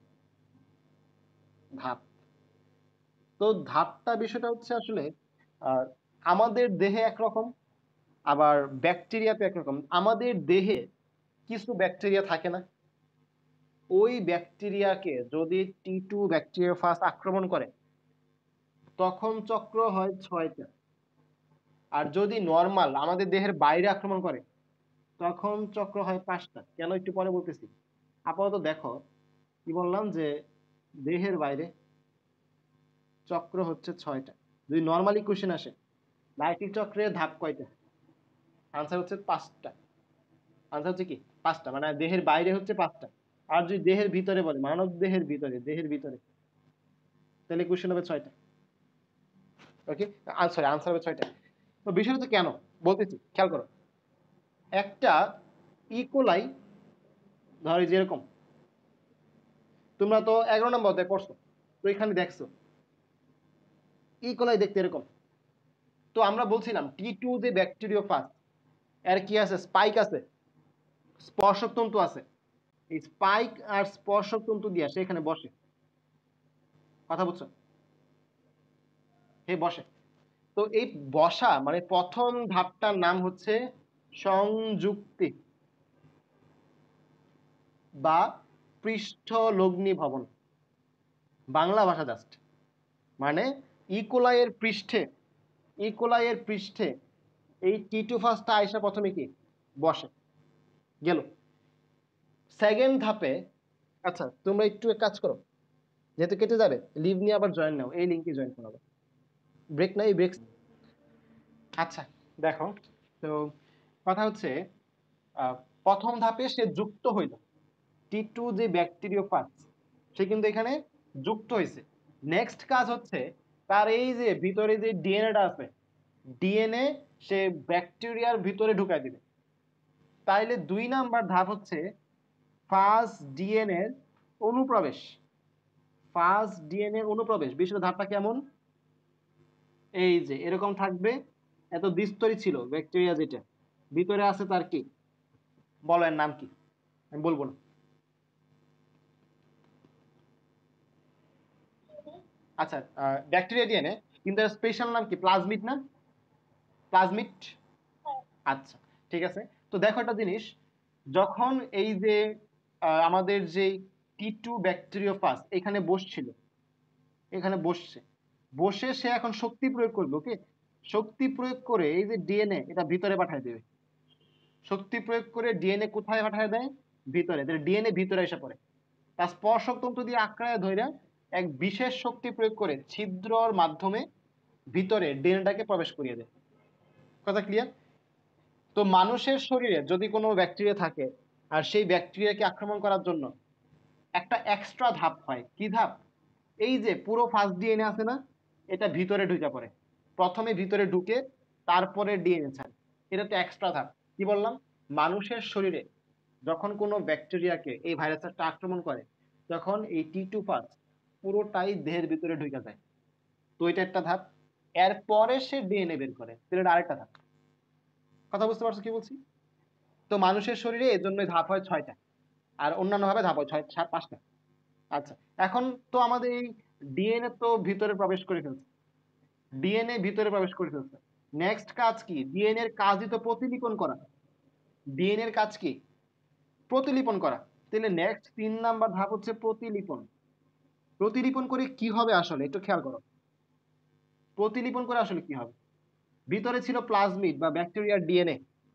ধাপ। তো ধাপটা বিষয়টা হচ্ছে আসলে আমাদের দেহে একরকম, আবার ব্যাকটেরিয়াতে একরকম। আমাদের দেহে কিছু ব্যাকটেরিয়া থাকে না, ওই ব্যাকটেরিয়াকে যদি টি2 ব্যাকটেরিওফাজ আক্রমণ করে তখন চক্র হয় 6টা। আর যদি নর্মাল আমাদের দেহের বাইরে আক্রমণ করে তখন চক্র হয় 5টা। কেন একটু পরে বলতেছি, আপাতত দেখো কি বললাম, যে দেহের বাইরে চক্র হচ্ছে 6টা। যদি নর্মালি কোশ্চেন আসে লাইটিক চক্রের ধাপ কয়টা, আনসার হচ্ছে 5টা। আনসার হচ্ছে কি 5টা, মানে দেহের বাইরে হচ্ছে 5টা আর যদি দেহের ভিতরে বলে, মানব দেহের ভিতরে, দেহের ভিতরে, তাহলে কোশ্চেন হবে 6টা। ওকে, সরি, আনসার হবে 6টা। তো বিষয়টা হচ্ছে কেন বলতেছি, খেয়াল করো। একটা ইকোলাই, ধরো যেরকম, তোমরা তো 11 নম্বর অধ্যায় পড়ছো, তো এখানে দেখছো ইকোলাই দেখতে এরকম। তো আমরা বলছিলাম T2 যে ব্যাকটেরিওফাজ, এর কি আছে? স্পাইক আছে, স্পর্শক তন্তু আছে। এই স্পাইক আর স্পর্শক তন্তু দিয়ে সে এখানে বসে। কথা বুঝছো? হে বসে। তো এই বসা মানে প্রথম ধাপটার নাম হচ্ছে সংযুক্তি বা পৃষ্ঠলগ্নি ভবন, বাংলা ভাষা জাস্ট। মানে ইকোলাইয়ের পৃষ্ঠে, ইকোলাইয়ের পৃষ্ঠে এই T2 ফাজটা আইসা প্রথমে কি বসে গেল। সেকেন্ড ধাপে, আচ্ছা তোমরা একটু এক কাজ করো, যেহেতু কেটে যাবে, লিভ নিয়ে আবার জয়েন নাও, এই লিঙ্কে জয়েন করাবো। ব্রেক নাই, ব্রেক। আচ্ছা দেখো, তো কথা হচ্ছে প্রথম ধাপে সে যুক্ত হইল, T2 যে ব্যাকটেরিওফাজ সে কিন্তু এখানে যুক্ত হয়েছে। নেক্সট কাজ হচ্ছে তার এই যে ভিতরে যে ডিএনএটা আছে, ডিএনএ সে ব্যাকটেরিয়ার ভিতরে ঢুকাই দিবে। তাইলে 2 নাম্বার ধাপ হচ্ছে ফাজ ডিএনএ অনুপ্রবেশ। ফাজ ডিএনএ অনুপ্রবেশ, বিষয় ধাপটা কেমন? এই যে এরকম থাকবে, এত দ্বিস্তরী ছিল ব্যাকটেরিয়া, যেটা ভিতরে আছে তার কি বলো, এর নাম কি? আমি বলবো না। আচ্ছা, ব্যাকটেরিয়া ডিএনএ, কিন্তু এর স্পেশাল নাম কি? প্লাজমিড না? প্লাজমিড। আচ্ছা ঠিক আছে। তো দেখো একটা জিনিস, যখন এই যে আমাদের যে T2 ব্যাকটেরিওফাজ এখানে বসছিল, এখানে বসছে, বসে সে এখন শক্তি প্রয়োগ করবে। ওকে, শক্তি প্রয়োগ করে এই যে ডিএনএ এটা ভিতরে পাঠিয়ে দেবে। শক্তি প্রয়োগ করে ডিএনএ কোথায় পাঠিয়ে দেয়? ভিতরে। তাহলে ডিএনএ ভিতরে এসে পড়ে, তার স্পর্শক তন্তু দিয়ে আঁকড়ায় ধরে এক বিশেষ শক্তি প্রয়োগ করে ছিদ্রর মাধ্যমে ভিতরে ডিএনএটাকে প্রবেশ করিয়ে দেয়। কথা ক্লিয়ার? তো মানুষের শরীরে যদি কোনো ব্যাকটেরিয়া থাকে আর সেই ব্যাকটেরিয়াকে আক্রমণ করার জন্য একটা এক্সট্রা ধাপ হয়। কি ধাপ? এই যে পুরো ফার্স্ট ডিএনএ আছে না, এটা ভিতরে ঢুকে পড়ে, প্রথমে ভিতরে ঢুকে তারপরে ডিএনএ ছাড়ে। এটা তো এক্সট্রা ধাপ। কি বললাম? মানুষের শরীরে যখন কোনো ব্যাকটেরিয়াকে এই ভাইরাসটা আক্রমণ করে, তখন এই T2 ফাজ পুরোটাই দেহের ভিতরে ঢুকে যায়। তো এটা একটা ধাপ। এরপরে সে ডিএনএ বের করে, তাহলে এটা আরেকটা ধাপ। কথা বুঝতে পারছো কি বলছি? তো মানুষের শরীরে এর জন্য ধাপ হয় 6টা, আর অন্যান্য ভাবে ধাপ হয় 5টা। আচ্ছা, এখন তো আমাদের এই ডিএনএ তো ভিতরে প্রবেশ করে ফেলছে, ডিএনএ ভিতরে প্রবেশ করে ফেলছে। নেক্সট কাজ কি? ডিএনএ এর কাজই তো প্রতিলিপন করা। ডিএনএ এর কাজ কি? প্রতিলিপন করা। তাহলে নেক্সট 3 নাম্বার ধাপ হচ্ছে প্রতিলিপন। প্রতিলিপন করে কি হবে আসলে একটু খেয়াল করো। প্রতিলিপন করে আসলে কি হবে? ভিতরে ছিল প্লাজমিড বা ব্যাকটেরিয়ার ডিএনএ,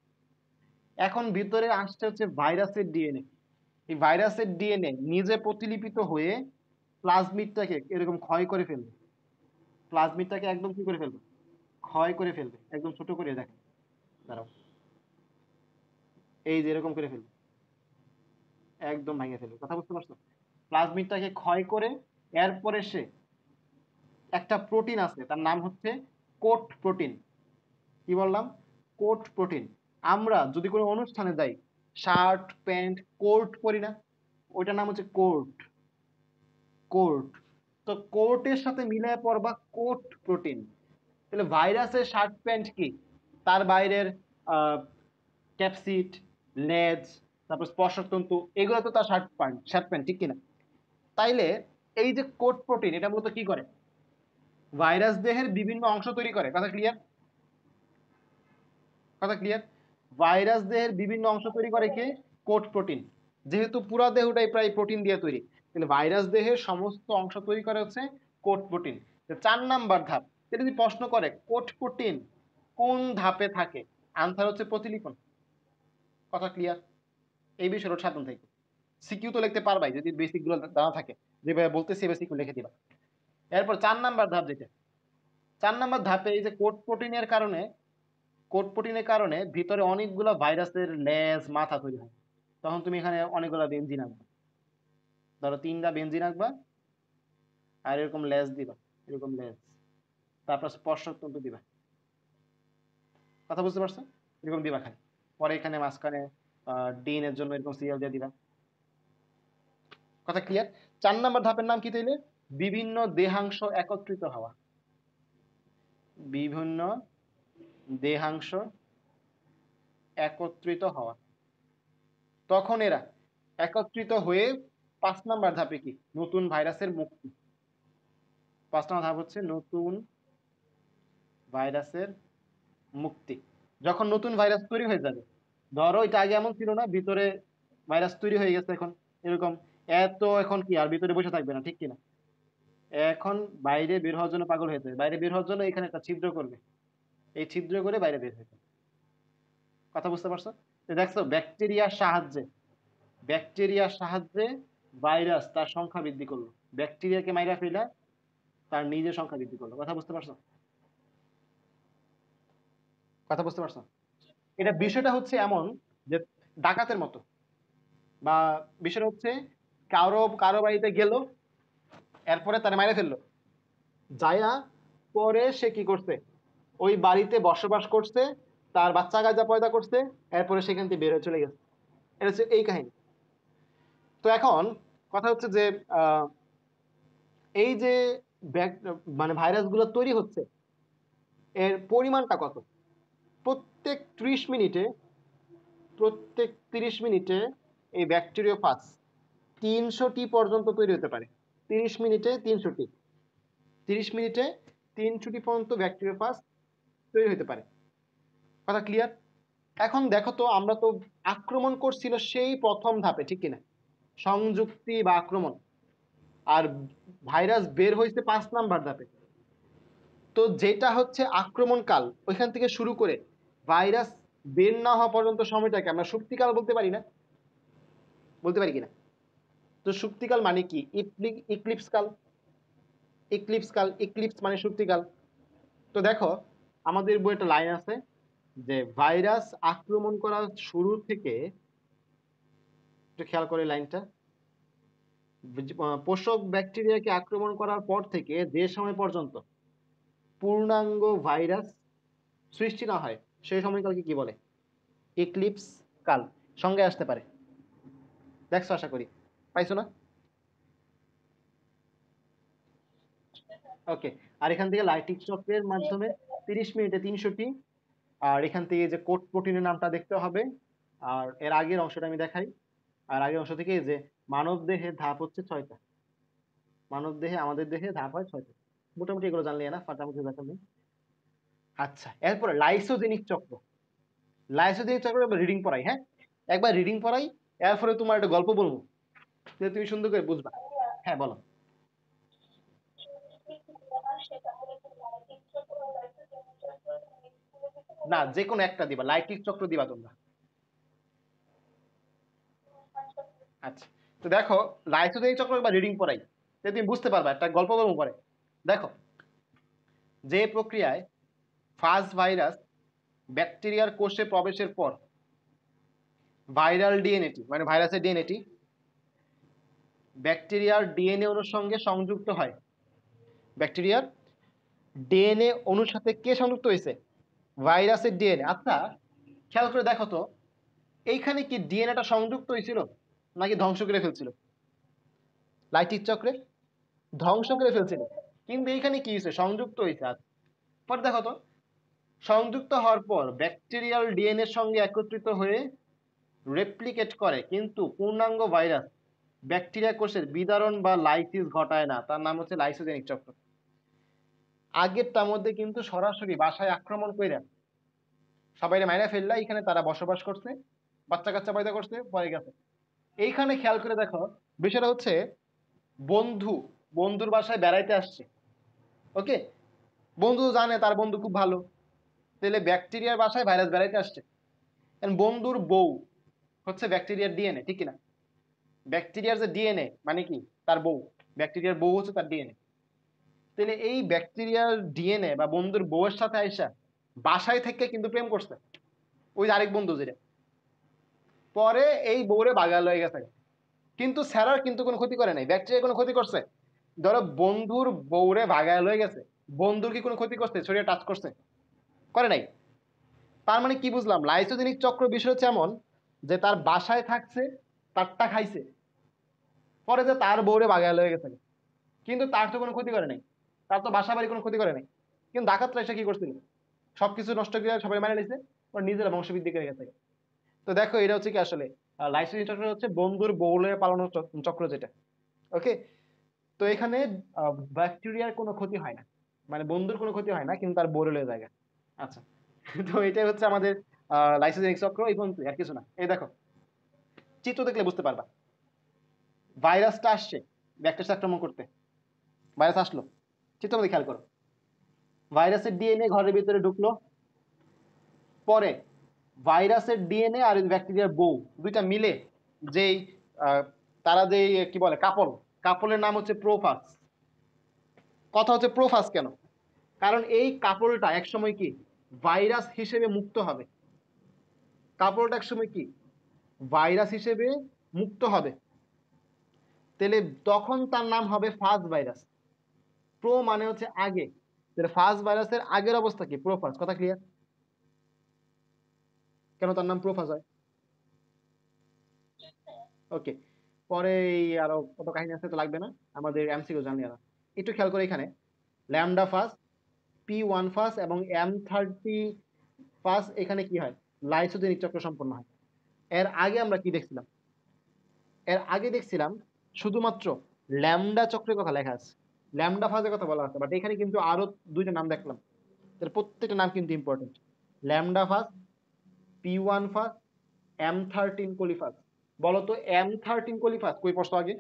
এখন ভিতরে আসছে হচ্ছে ভাইরাসের ডিএনএ। এই ভাইরাসের ডিএনএ নিজে প্রতিলিপিত হয়ে প্লাজমিডটাকে এরকম ক্ষয় করে ফেলবে। প্লাজমিডটাকে একদম কি করে ফেলবে? ক্ষয় করে ফেলবে। একদম ছোট করে দেখেন, দাঁড়াও, এই যে এরকম করে ফেলবে, একদম ভাঙিয়ে ফেলবে। কথা বুঝতে পারছো? প্লাজমিডটাকে ক্ষয় করে এরপরে সে একটা প্রোটিন আছে, তার নাম হচ্ছে কোট প্রোটিন। কি বললাম? Coat protein. আমরা যদি কোনো অনুষ্ঠানে যাই, শার্ট প্যান্ট কোট পরি না, ওইটার নাম হচ্ছে কোট। কোট। তো কোটের সাথে মিলায় পড়বা কোট প্রোটিন। তাহলে ভাইরাসের শার্ট প্যান্ট কি? তার বাইরের ক্যাপসিড, লেজ, তারপর স্পর্শক তন্তু, এগুলো তো তার শার্ট প্যান্ট, শার্ট প্যান্ট, ঠিক কিনা? তাইলে এই যে কোট প্রোটিন, এটা মূলত কি করে? ভাইরাস দেহের বিভিন্ন অংশ তৈরি করে। কথা ক্লিয়ার? কথা ক্লিয়ার? ভাইরাস দেহের বিভিন্ন অংশ তৈরি করে কে? Coat protein. যেহেতু পুরো দেহটাই প্রায় প্রোটিন দিয়ে তৈরি, তাহলে ভাইরাস দেহের সমস্ত অংশ তৈরি করে হচ্ছে কোট প্রোটিন। 4 নাম্বার ধাপ, এটা যদি প্রশ্ন করে কোট প্রোটিন কোন ধাপে থাকে, আনসার হচ্ছে প্রতিলিপন। কথা ক্লিয়ার? এই বিষয়টা সাবধান থাকবে। সিকিউ তো লিখতে পারবাই যদি বেসিক গুলো জানা থাকে, যেভাবে বলতেছি বেসিক লিখে দিবা। এরপর 4 নাম্বার ধাপ যেটা, 4 নাম্বার ধাপে এই যে কোট প্রোটিনের কারণে, কোট প্রোটিনের কারণে ভিতরে অনেকগুলো ভাইরাসের লেজ মাথা তৈরি হয়। তখন তুমি এখানে অনেকগুলো বেনজিন আনবে। ধরো 3টা বেঞ্জিন আঁকবা আর এরকম লেজ দিবা, এরকম লেজ, তারপর স্পর্শকতন্ত্র দিবা। কথা বুঝতে পারছো? এরকম দিবা খালি। পরে এখানে মাঝখানে ডিএনএ এর জন্য এরকম সিরিয়াল দিয়ে দিবা। কথা ক্লিয়ার? 4 নাম্বার ধাপের নাম কি তাইলে? বিভিন্ন দেহাংশ একত্রিত হওয়া। বিভিন্ন দেহাংশ একত্রিত হওয়া। তখন এরা একত্রিত হয়ে 5 নাম্বার ধাপে কি? নতুন ভাইরাসের মুক্তি। 5 নাম্বার ধাপ হচ্ছে নতুন ভাইরাসের মুক্তি। যখন নতুন ভাইরাস তৈরি হয়ে যাবে, ধরো এটা আগে এমন ছিল না, ভিতরে ভাইরাস তৈরি হয়ে গেছে এখন এরকম, এত এখন কি আর ভিতরে বসে থাকবে না, ঠিক কিনা? এখন বাইরে বের হওয়ার জন্য পাগল হয়েছে, বাইরে বের হওয়ার জন্য এখানে একটা ছিদ্র করবে, এই ছিদ্র করে বাইরে বের হয়েছে। কথা বুঝতে পারছো? দেখছো ব্যাকটেরিয়ার সাহায্যে ভাইরাস তার সংখ্যা বৃদ্ধি করলো, ব্যাকটেরিয়াকে মাইরা ফেলা তার নিজের সংখ্যা বৃদ্ধি করলো। কথা বুঝতে পারছো? কথা বুঝতে পারছো? এটা বিষয়টা হচ্ছে এমন যে ডাকাতের মতো, বা বিষয়টা হচ্ছে কারো কারো বাড়িতে গেল, এরপরে তারা মাইরা ফেললো, যায়া পরে সে কি করছে, ওই বাড়িতে বসবাস করছে, তার বাচ্চা কাচ্চা পয়দা করছে, এরপরে সেখান থেকে বের হয়ে চলে গেছে। এটা হচ্ছে এই কাহিনী। তো এখন কথা হচ্ছে যে এই যে মানে ভাইরাস গুলো তৈরি হচ্ছে, এর পরিমাণটা কত? প্রত্যেক 30 মিনিটে এই ব্যাকটেরিওফাজ 300টি পর্যন্ত তৈরি হতে পারে। 30 মিনিটে 300টি, 30 মিনিটে 300টি পর্যন্ত ব্যাকটেরিওফাজ তৈরি হতে পারে। কথা ক্লিয়ার? এখন দেখো তো, আমরা তো আক্রমণ করছিল সেই প্রথম ধাপে, ঠিক কিনা? সংযুক্তি বা আক্রমণ। আর ভাইরাস বের হয়েছে 5 নাম্বার ধাপে। তো যেটা হচ্ছে আক্রমণকাল, ওইখান থেকে শুরু করে ভাইরাস বের না হওয়া পর্যন্ত সময়টাকে আমরা সুপ্তিকাল বলতে পারি না? বলতে পারি কিনা? তো সুপ্তিকাল মানে কি? ইক্লিপস কাল। ইক্লিপস মানে সুপ্তিকাল। তো দেখো, আমাদের বইয়ে একটা লাইন আছে যে ভাইরাস আক্রমণ করার শুরু থেকে, একটু খেয়াল করে লাইনটা, পোষক ব্যাকটেরিয়াকে আক্রমণ করার পর থেকে যে সময় পর্যন্ত পূর্ণাঙ্গ ভাইরাস সৃষ্টি না হয় সেই সময়কালকে কি বলে? ইক্লিপস কাল। সঙ্গে আসতে পারে। দেখছো? আশা করি পাইছো না? ওকে। আর এখান থেকে লাইটিক চক্রের মাধ্যমে 30 মিনিটে 300টি। আর এখান থেকে যে কোট প্রোটিনের নামটা দেখতে হবে। আর এর আগের অংশটা আমি দেখাই। আর আগের অংশ থেকে যে মানব দেহে ধাপ হচ্ছে 6টা। মানব দেহে, আমাদের দেহে ধাপ হয় 6টা। মোটামুটি এগুলো জানলে না, ফাটাফাটি ব্যাপার নেই। আচ্ছা, এরপরে লাইসোজেনিক চক্র। লাইসোজেনিক চক্র একবার রিডিং পড়াই, হ্যাঁ? একবার রিডিং পড়াই, এরপরে তোমার একটা গল্প বলবো, তুমি সুন্দর করে বুঝবা। হ্যাঁ, বলো। না, যে কোনো একটা দিবা, লাইটিক চক্র দিবা তোমরা। আচ্ছা, তো দেখো, লাইসোজেনিক চক্র একবার রিডিং পড়াই, তুমি বুঝতে পারবা, একটা গল্প বলবো পরে। দেখো, যে প্রক্রিয়ায় ফাজ ভাইরাস ব্যাকটেরিয়ার কোষে প্রবেশের পর ভাইরাল ডিএনএটি, মানে ভাইরাসের ডিএনএটি ব্যাকটেরিয়ার ডিএনএ অণুর সঙ্গে সংযুক্ত হয়। ব্যাকটেরিয়ার ডিএনএ অণুর সাথে কে সংযুক্ত হয়েছে? ভাইরাসের ডিএনএ। আচ্ছা, খেয়াল করে দেখো তো, এইখানে কি ডিএনএটা সংযুক্ত হয়েছিল নাকি ধ্বংস করে ফেলছিল? লাইটিক চক্রে ধ্বংস করে ফেলছিল, কিন্তু এইখানে কি হয়েছে? সংযুক্ত হয়েছে। আচ্ছা, পরে দেখো তো, সংযুক্ত হওয়ার পর ব্যাকটেরিয়াল ডিএনএ এর সঙ্গে একত্রিত হয়ে রেপ্লিকেট করে, কিন্তু পূর্ণাঙ্গ ভাইরাস ব্যাকটেরিয়া কোষের বিদারণ বা লাইসিস ঘটায় না। তার নাম হচ্ছে লাইসোজেনিক চক্র। আগেরটার মধ্যে কিন্তু সরাসরি বাসায় আক্রমণ করে সবাই মাইরা ফেললা, এখানে তারা বসবাস করছে, বাচ্চা কাচ্চা পয়দা করছে, পরে গেছে। এইখানে খেয়াল করে দেখো, বিষয়টা হচ্ছে বন্ধু বন্ধুর বাসায় বেড়াইতে আসছে। ওকে, বন্ধু জানে তার বন্ধু খুব ভালো, তাহলে ব্যাকটেরিয়ার বাসায় ভাইরাস বেড়াইতে আসছে। বন্ধুর বউ হচ্ছে ব্যাকটেরিয়ার ডিএনএ, ঠিক কিনা? ব্যাকটেরিয়ার যে ডিএনএ মানে কি? তার বউ। ব্যাকটেরিয়ার বউ হচ্ছে তার ডিএনএ। তাহলে এই ব্যাকটেরিয়ার ডিএনএ বা বন্ধুর বউয়ের সাথে আইসা বাসায় থেকে কিন্তু প্রেম করছে ওই আরেক বন্ধু যেটা, পরে এই বউরে বাগাল হয়ে গেছে। কিন্তু স্যারার কিন্তু কোনো ক্ষতি করে নাই, ব্যাকটেরিয়া কোনো ক্ষতি করছে? ধরো বন্ধুর বউরে ভাগায় লয়ে গেছে, বন্ধুর কি কোনো ক্ষতি করছে, শরীরে টাচ করছে? করে নাই। তার মানে কি বুঝলাম, লাইসোজেনিক চক্র বিষয় হচ্ছে এমন যে তার বাসায় থাকছে, তারটা খাইছে, পরে যে তার বউরে ভাগায় লয়ে গেছে, কিন্তু তার তো কোনো ক্ষতি করে নাই, তার তো বাসা বাড়ি কোনো ক্ষতি করে নাই। কিন্তু ডাকাতরা এসে কি করছিল, সবকিছু নষ্ট করে সবাই মারা নিছে, ওর নিজেরা বংশবৃদ্ধি করে গেছে। তো দেখো এটা হচ্ছে কি আসলে লাইসোজেনিক চক্র হচ্ছে বন্ধুর বউলে পালানোর চক্র যেটা। ওকে, তো এখানে ব্যাকটেরিয়ার কোনো ক্ষতি হয় না, মানে বন্ধুর কোনো ক্ষতি হয় না, কিন্তু তার বোরেলের জায়গা। আচ্ছা, তো এটাই হচ্ছে আমাদের লাইসোজেনিক চক্র, এই পর্যন্ত, আর কিছু না। এই দেখো, চিত্র দেখলে বুঝতে পারবা। ভাইরাসটা আসছে ব্যাকটেরিয়া আক্রমণ করতে, ভাইরাস আসলো, চিত্র মধ্যে খেয়াল করো। ভাইরাসের ডিএনএ ঘরের ভিতরে ঢুকলো, পরে ভাইরাসের ডিএনএ আর ব্যাকটেরিয়ার বউ দুইটা মিলে যেই আহ, তারা যে কি বলে কাপল, কাপলের নাম হচ্ছে প্রোফাস। কথা হচ্ছে প্রোফাস কেন, কারণ এই কাপড়টা একসময় কি ভাইরাস হিসেবে মুক্ত হবে, কাপড়টা একসময় কি ভাইরাস হিসেবে মুক্ত হবে, তাহলে তখন তার নাম হবে ফাজ ভাইরাস। প্রো মানে হচ্ছে আগে, তাহলে ফাজ ভাইরাসের আগের অবস্থা কি প্রোফাজ। কথা ক্লিয়ার? কেন তার নাম প্রোফাজ হয়? ওকে, পরে এই আরো কত কাহিনী আছে, তো লাগবে না, আমাদের এমসিকিউ জানি না। একটু খেয়াল করে এখানে ল্যামডা ফাজ, P1 ফাজ এবং M30 ফাজ, এখানে কি হয়, লাইসোজেনিক চক্র সম্পন্ন হয়। এর আগে আমরা কি দেখছিলাম, এর আগে দেখছিলাম শুধুমাত্র ল্যামডা চক্রের কথা লেখা আছে, ল্যামডা ফাজের কথা বলা আছে, বাট এখানে কিন্তু আরো দুইটা নাম দেখলাম, তার প্রত্যেকটা নাম কিন্তু ইম্পর্টেন্ট। ল্যামডা ফাজ, P1 ফাজ, M13 কোলিফাজ। বলতো M13 কোলিফাজ কই পড়ছো আগে?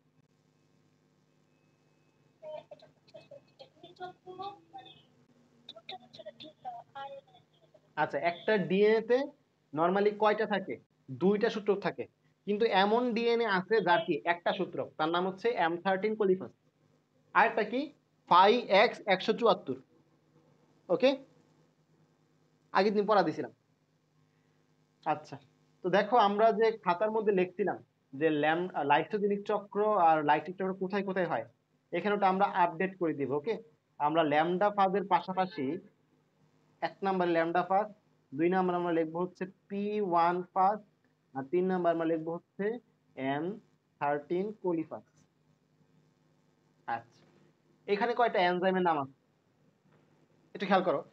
আচ্ছা, একটা ডিএনএ তে নরমালি কয়টা থাকে? দুইটা সূত্র থাকে, কিন্তু এমন ডিএনএ আছে যার কি একটা সূত্র, তার নাম হচ্ছে M13 কোলিফাজ। আরেকটা কি, 5X174। ওকে, আগের দিন পড়া দিছিলাম। আচ্ছা, তো দেখো আমরা যে খাতার মধ্যে লিখছিলাম যে লাইসোজেনিক চক্র আর লাইটিক চক্র কোথায় কোথায় হয়, এখানে ওটা আমরা আপডেট করে দিব। ওকে, আমরা ল্যামডা ফাজের পাশাপাশি 1 নাম্বার ল্যামডা ফাজ, 2 নাম্বার আমরা লিখবো হচ্ছে P1 ফাজ, আর 3 নাম্বার আমরা লিখবো হচ্ছে M13 কোলিফাজ। আচ্ছা, এখানে কয়টা এনজাইমের নাম আছে একটু খেয়াল করো।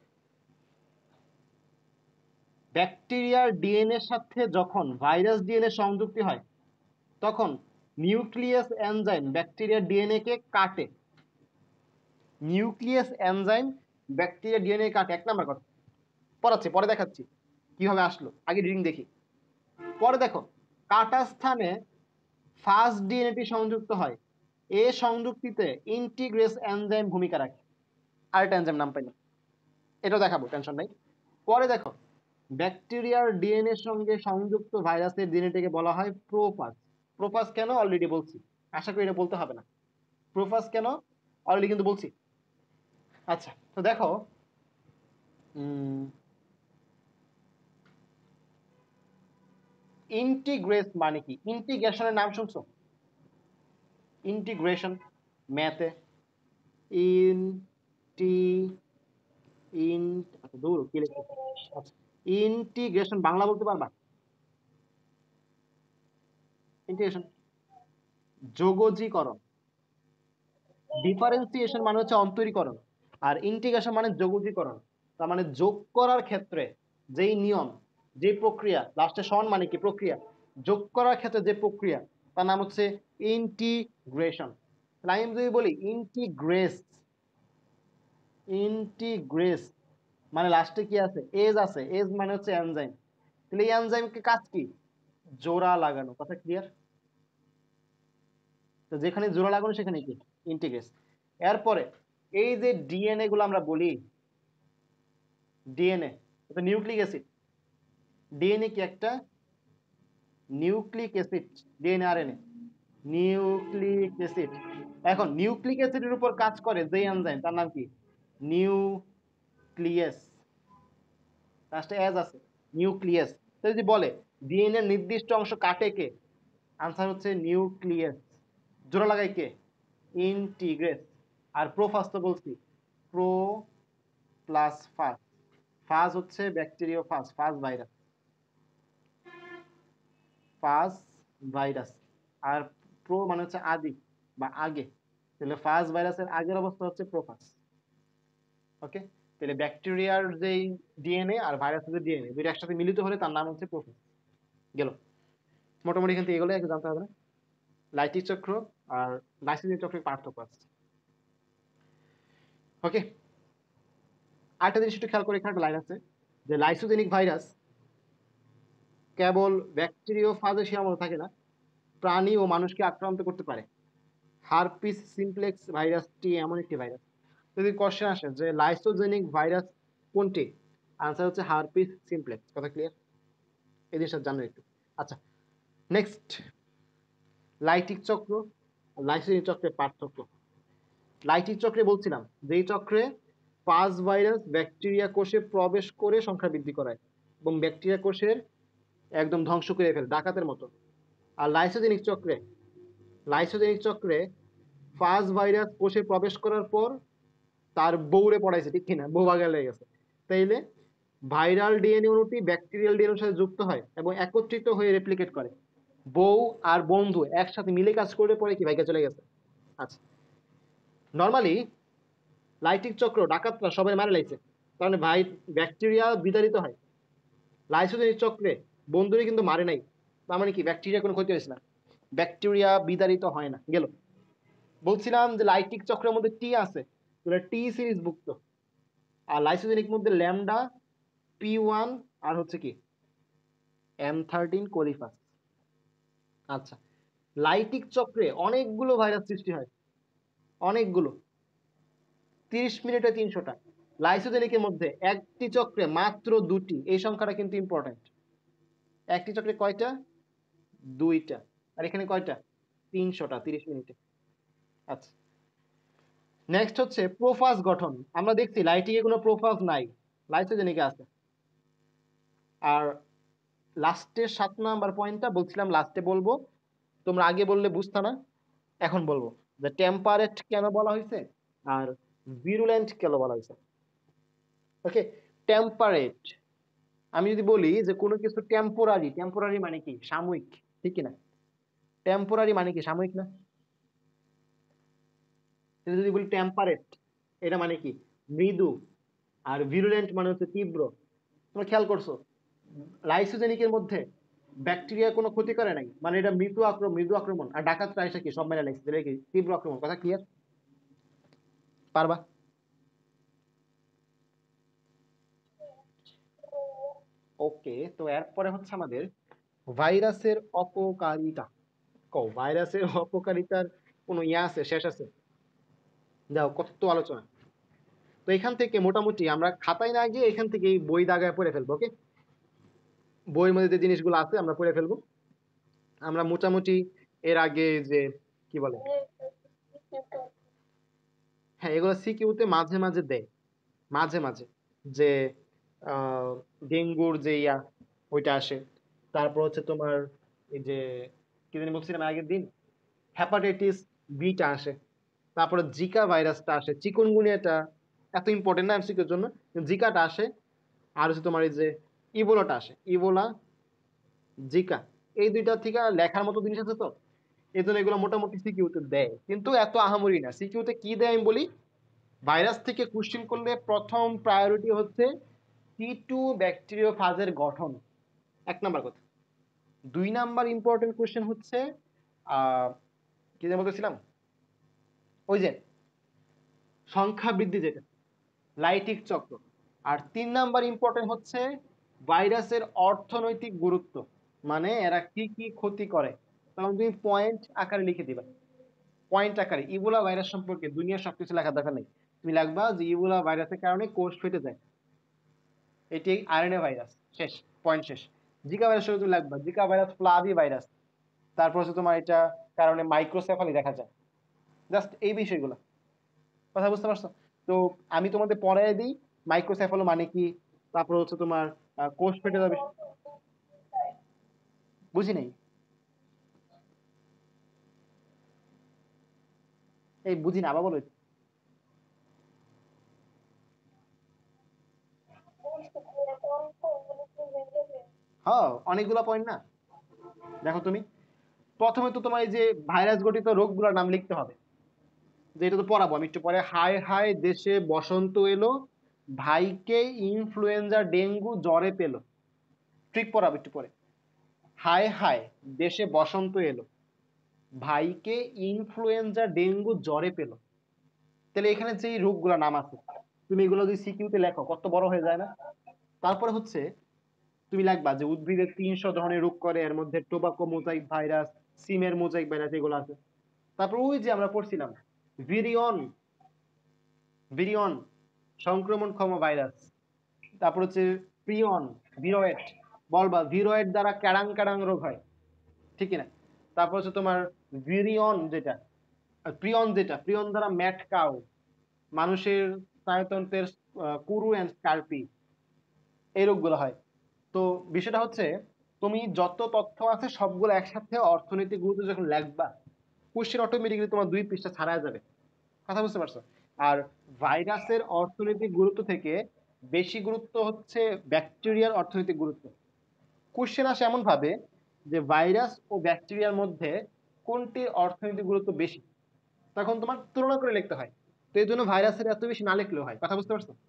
ব্যাকটেরিয়ার ডিএনএ সাথে যখন ভাইরাস ডিএনএ সংযুক্তি হয়, তখন নিউক্লিয়াস এনজাইম ব্যাকটেরিয়ার ডিএনএ কে কাটে, নিউক্লিয়াস এনজাইম ব্যাকটেরিয়া ডিএনএ কাটে। 1 নাম্বার কথা পড়াচ্ছি, পরে দেখাচ্ছি কিভাবে আসলো, আগে রিডিং দেখি। পরে দেখো, কাটা স্থানে ফার্স্ট ডিএনএটি সংযুক্ত হয়, এ সংযুক্তিতে ইন্টিগ্রেস এনজাইম ভূমিকা রাখে। আরেকটা এনজাইম নাম পাইলাম, এটাও দেখাবো, টেনশন নাই। পরে দেখো, ব্যাকটেরিয়ার ডিএনএ এর সঙ্গে সংযুক্ত ভাইরাসের ডিএনএটিকে বলা হয় প্রোফাজ। প্রোফাজ কেন অলরেডি বলছি, আশা করি এটা বলতে হবে না। প্রোফাজ কেন অলরেডি কিন্তু বলছি। আচ্ছা, তো দেখো ইন্টিগ্রেস মানে কি, ইন্টিগ্রেশনের নাম শুনছো? ইন্টিগ্রেশন ম্যাথে ইনটি ইন আচ্ছা দূর কি লিখতে, আচ্ছা, ইন্টিগ্রেশন বাংলা বলতে পারবা? ইন্টিগ্রেশন যোগজীকরণ, ডিফারেন্সিয়েশন মানে হচ্ছে অন্তরীকরণ, আর ইন্টিগ্রেশন মানে যোগজীকরণ। তার মানে যোগ করার ক্ষেত্রে যেই নিয়ম, যে প্রক্রিয়া, লাস্টে সন মানে কি প্রক্রিয়া, যোগ করার ক্ষেত্রে যে প্রক্রিয়া, তার নাম হচ্ছে ইন্টিগ্রেশন। আমি যদি বলি ইন্টিগ্রেস, ইন্টিগ্রেস মানে লাস্টে কি আছে, এজ আছে, এজ মানে হচ্ছে এনজাইম, তাহলে এই এনজাইমকে কাজ কি, জোড়া লাগানো। কথা ক্লিয়ার? তো যেখানে জোড়া লাগানো সেখানে কি ইন্টিগ্রেস। এরপরে এই যে ডিএনএ গুলো আমরা বলি, ডিএনএ এটা নিউক্লিক অ্যাসিড, ডিএনএ কি একটা nucleic acid, DNA RNA nucleic acid. এখন নিউক্লিক অ্যাসিডের উপর কাজ করে যে এনজাইম, তার নাম কি নিউক্লিয়াস, লাস্টে এজ আছে নিউক্লিয়াস। তো যদি বলে ডিএনএ নির্দিষ্ট অংশ কাটে কে, আনসার হচ্ছে নিউক্লিয়াস। জোড়া লাগাই কে? ইন্টিগ্রেস। আর প্রোফাজ তো বলছি, প্রো প্লাস ফাজ। ফাজ হচ্ছে ব্যাকটেরিওফাজ, ফাজ ভাইরাস, ফাজ ভাইরাস। আর প্রো মানে হচ্ছে আদি বা আগে, তাহলে ফাজ ভাইরাসের আগের অবস্থা হচ্ছে প্রোফাজ। ওকে, তাহলে ব্যাকটেরিয়ার যেই ডিএনএ আর ভাইরাসের যে ডিএনএ দুইটা একসাথে মিলিত হলে তার নাম হচ্ছে প্রোফাজ। গেল মোটামুটি, এখান থেকে এগুলো একটু জানতে হবে না। লাইটিক চক্র আর লাইসোজেনিক চক্রের পার্থক্য আছে। ওকে, আরেকটা জিনিস একটু খেয়াল করে, এখানে একটা লাইন আছে যে লাইসোজেনিক ভাইরাস কেবল ব্যাকটেরিওফাজে সীমাবদ্ধ থাকে না, প্রাণী ও মানুষকে আক্রান্ত করতে পারে। হারপিস সিমপ্লেক্স ভাইরাসটি এমন একটি ভাইরাস। যদি কোশ্চেন আসে যে লাইসোজেনিক ভাইরাস কোনটি, আনসার হচ্ছে হারপিস সিমপ্লেক্স। কথা ক্লিয়ার? এই জিনিসটা জানো একটু। আচ্ছা, নেক্সট, লাইটিক চক্র আর লাইসোজেনিক চক্রের পার্থক্য। লাইটিক চক্রে বলছিলাম যে এই চক্রে ফাজ ভাইরাস ব্যাকটেরিয়া কোষে প্রবেশ করে সংখ্যা বৃদ্ধি করায় এবং ব্যাকটেরিয়া কোষের একদম ধ্বংস করে ফেলে ডাকাতের মতো। আর লাইসোজেনিক চক্রে ফাজ ভাইরাস কোষে প্রবেশ করার পর তার বউরে পড়াইছে, ঠিক কিনা? বউ বাগা লেগে গেছে। তাইলে ভাইরাল ডিএনএ অণুটি ব্যাকটেরিয়াল ডিএনএর সাথে যুক্ত হয় এবং একত্রিত হয়ে রেপ্লিকেট করে। বউ আর বন্ধু একসাথে মিলে কাজ করে পরে কি ভাইকে চলে গেছে। আচ্ছা, নর্মালি লাইটিক চক্র ডাকাতরা সবাই মারা লাইছে, কারণ ভাই ব্যাকটেরিয়া বিতাড়িত হয়। লাইসোজেনিক চক্রে বন্ধুরে কিন্তু মারে নাই, তার মানে কি ব্যাকটেরিয়া কোনো ক্ষতি হয়েছে না, ব্যাকটেরিয়া বিতাড়িত হয় না। গেল, বলছিলাম যে লাইটিক চক্রের মধ্যে টি আছে, টি সিরিজ ভুক্ত, আর লাইসোজেনিক মধ্যে ল্যামডা, P1 আর হচ্ছে কি M13 কোলিফাস। আচ্ছা, লাইটিক চক্রে অনেকগুলো ভাইরাস সৃষ্টি হয়, অনেকগুলো, 30 মিনিটে 300টা। লাইসোজেনিকের মধ্যে একটি চক্রে মাত্র 2টি। এই সংখ্যাটা কিন্তু ইম্পর্টেন্ট। একটি চক্রে কয়টা? 2টা। আর এখানে কয়টা? 300টা 30 মিনিটে। আচ্ছা, নেক্সট হচ্ছে প্রোফাজ গঠন। আমরা দেখছি লাইটিকে কোনো প্রোফাজ নাই, লাইসোজেনিকে আছে। আর লাস্টের 7 নাম্বার পয়েন্টটা বলছিলাম লাস্টে বলবো, তোমরা আগে বললে বুঝতা না, এখন বলবো যে টেম্পারেট কেন বলা হয়েছে আর ভিরুলেন্ট কেন বলা হয়েছে। ওকে, টেম্পারেট, আমি যদি বলি যে কোনো কিছু টেম্পোরারি, টেম্পোরারি মানে কি? সাময়িক, ঠিক কিনা? টেম্পোরারি মানে কি? সাময়িক না? যদি বলি টেম্পারেট, এটা মানে কি? মৃদু। আর ভিরুলেন্ট মানে হচ্ছে তীব্র। তোমরা খেয়াল করছো লাইসোজেনিকের মধ্যে ব্যাকটেরিয়া কোনো ক্ষতি করে নাই, মানে এটা মৃদু আক্রমণ। আর ডাকাতরা এসে কি সব মেলা লাগছে, এটা কি তীব্র আক্রমণ। কথা ক্লিয়ার? পারবা? ওকে, তো এরপরে হচ্ছে আমাদের ভাইরাসের অপকারিতা। কও, ভাইরাসের অপকারিতার কোনো ইয়া আছে, শেষ আছে? যাও, কত আলোচনা। তো এখান থেকে মোটামুটি আমরা খাতায় না গিয়ে এখান থেকে বই দাগায় পড়ে ফেলবো। ওকে, বইয়ের মধ্যে যে জিনিসগুলো আছে আমরা পড়ে ফেলবো। আমরা মোটামুটি এর আগে যে কি বলে, হ্যাঁ, এগুলো সিকিউতে মাঝে মাঝে দেয়, মাঝে মাঝে, যে আহ, ডেঙ্গুর যে ইয়া ওইটা আসে। তারপর হচ্ছে তোমার এই যে কি জানি বলছিলাম আগের দিন, হ্যাপাটাইটিস বিটা আসে। তারপরে জিকা ভাইরাসটা আসে, চিকুনগুনিয়াটা এত ইম্পর্টেন্ট না এমসিকিউর জন্য, কিন্তু জিকাটা আসে। আর হচ্ছে তোমার এই যে ইবোলাটা আসে, ইবোলা, জিকা, এই দুইটা থেকে লেখার মতো জিনিস আছে তো, এই জন্য এগুলো মোটামুটি সিকিউতে দেয়, কিন্তু এত আহামরি না। সিকিউতে কি দেয় আমি বলি, ভাইরাস থেকে কোশ্চেন করলে প্রথম প্রায়োরিটি হচ্ছে টি2 ব্যাকটেরিওফাজের গঠন, 1 নাম্বার কথা। 2 নাম্বার ইম্পর্টেন্ট কোশ্চেন হচ্ছে কি যেন বলতেছিলাম, ওই যে সংখ্যা বৃদ্ধি, যেটা লাইটিক চক্র। আর 3 নাম্বার ইম্পর্টেন্ট হচ্ছে ভাইরাসের অর্থনৈতিক গুরুত্ব, মানে এরা কি কি ক্ষতি করে। তখন তুমি পয়েন্ট আকারে লিখে দিবা, পয়েন্ট আকারে। ইবোলা ভাইরাস সম্পর্কে দুনিয়ার সবকিছু লেখার দরকার নেই, তুমি লিখবা যে ইবোলা ভাইরাসের কারণে কোষ ফেটে যায়, এটি আরএনএ ভাইরাস, শেষ, পয়েন্ট শেষ। জিকা ভাইরাস তুমি লিখবা জিকা ভাইরাস ফ্লাভি ভাইরাস, তারপর হচ্ছে তোমার এটা কারণে মাইক্রোসেফালি দেখা যায়। জাস্ট এই বিষয়গুলো, কথা বুঝতে পারছো? তো আমি তোমাদের পড়ায় দিই মাইক্রোসেফালো মানে কি, তারপর হচ্ছে তোমার কোষ ফেটে যাবে। বুঝি নাই। এই বুঝি না, আবার বলো। হ্যাঁ, অনেকগুলা পয়েন্ট না। দেখো তুমি, প্রথমে তো তোমার এই যে ভাইরাস গঠিত রোগগুলোর নাম লিখতে হবে, যে এটা তো পড়াবো আমি একটু পরে। হায় হায় দেশে বসন্ত এলো, ভাইকে ইনফ্লুয়েঞ্জা ডেঙ্গু জ্বরে পেল। ঠিক পড়াবো একটু পরে। হায় হায় দেশে বসন্ত এলো, ভাইকে ইনফ্লুয়েঞ্জা ডেঙ্গু জ্বরে পেল। তাহলে এখানে যে রোগগুলো নাম আছে, তুমি এগুলো যদি সিকিউতে লেখো কত বড় হয়ে যায় না। তারপরে হচ্ছে তুমি লিখবা যে উদ্ভিদের 300 ধরনের রোগ করে, এর মধ্যে টোবাকো মোজাইক ভাইরাস, সিমের মোজাইক ভাইরাস এগুলো আছে। তারপর ওই যে আমরা পড়ছিলাম ভিরিয়ন, ভিরিয়ন সংক্রমণক্ষম ভাইরাস। তারপর হচ্ছে প্রিয়ন, ভিরোয়েট, বলবা ভিরোয়েট দ্বারা ক্যাড়াং ক্যাড়াং রোগ হয়, ঠিক না? তারপর হচ্ছে তোমার ভিরিয়ন যেটা, প্রিয়ন যেটা, প্রিয়ন দ্বারা ম্যাট কাউ, মানুষের স্নায়ুতন্ত্রের কুরু এন্ড স্কার্পি, এই রোগগুলো হয়। তো বিষয়টা হচ্ছে তুমি যত তথ্য আছে সবগুলো একসাথে অর্থনৈতিক গুরুত্ব যখন লিখবা, কোশ্চেন অটোমেটিক্যালি তোমার 2 পৃষ্ঠা ছাড়া যাবে। কথা বুঝতে পারছো? আর ভাইরাসের অর্থনৈতিক গুরুত্ব থেকে বেশি গুরুত্ব হচ্ছে ব্যাকটেরিয়ার অর্থনৈতিক গুরুত্ব। কোশ্চেন আসে এমন ভাবে যে ভাইরাস ও ব্যাকটেরিয়ার মধ্যে কোনটির অর্থনৈতিক গুরুত্ব বেশি, তখন তোমার তুলনা করে লিখতে হয়। তো এই জন্য ভাইরাসের এত বেশি না লিখলেও হয়। কথা বুঝতে পারছো?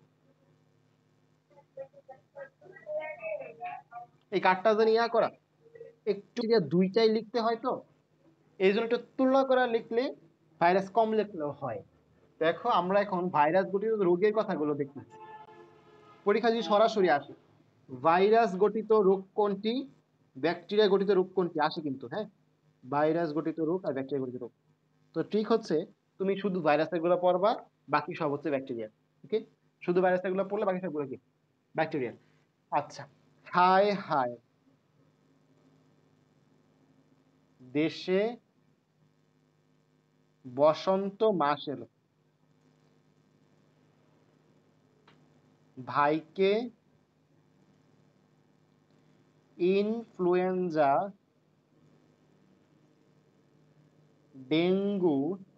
এই কার্ডটা জানি ইয়া করা একটু দুইটাই লিখতে হয়, তো এই জন্য একটু তুলনা করে লিখলে ভাইরাস কম লিখলেও হয়। দেখো আমরা এখন ভাইরাস গঠিত রোগের কথাগুলো দেখতেছি। পরীক্ষা যদি সরাসরি আসে ভাইরাস গঠিত রোগ কোনটি, ব্যাকটেরিয়া গঠিত রোগ কোনটি, আসে কিন্তু, হ্যাঁ, ভাইরাস গঠিত রোগ আর ব্যাকটেরিয়া গঠিত রোগ। তো ঠিক হচ্ছে তুমি শুধু ভাইরাসের গুলো পড়বা, বাকি সব হচ্ছে ব্যাকটেরিয়া। ওকে, শুধু ভাইরাসের গুলো পড়লে বাকি সবগুলো কি ব্যাকটেরিয়া। আচ্ছা, হায় হায় দেশে বসন্ত মাস এলো, ভাইকে ইনফ্লুয়েঞ্জা ডেঙ্গু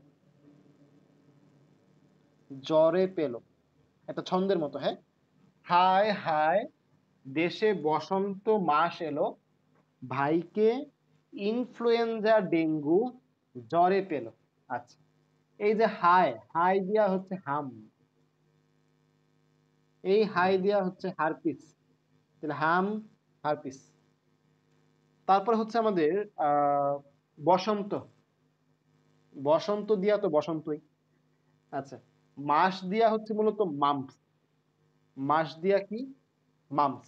জ্বরে পেল। একটা ছন্দের মতো, হ্যাঁ। হায় হায় দেশে বসন্ত মাস এলো, ভাইকে ইনফ্লুয়েঞ্জা ডেঙ্গু জ্বরে পেল। আচ্ছা, এই যে হায়, হাই দিয়া হচ্ছে হাম, এই হাই দিয়া হচ্ছে হারপিস, তাহলে হাম হারপিস। তারপর হচ্ছে আমাদের বসন্ত, বসন্ত দিয়া তো বসন্তই। আচ্ছা, মাস দিয়া হচ্ছে মূলত মাম্পস, মাস দিয়া কি মাম্পস।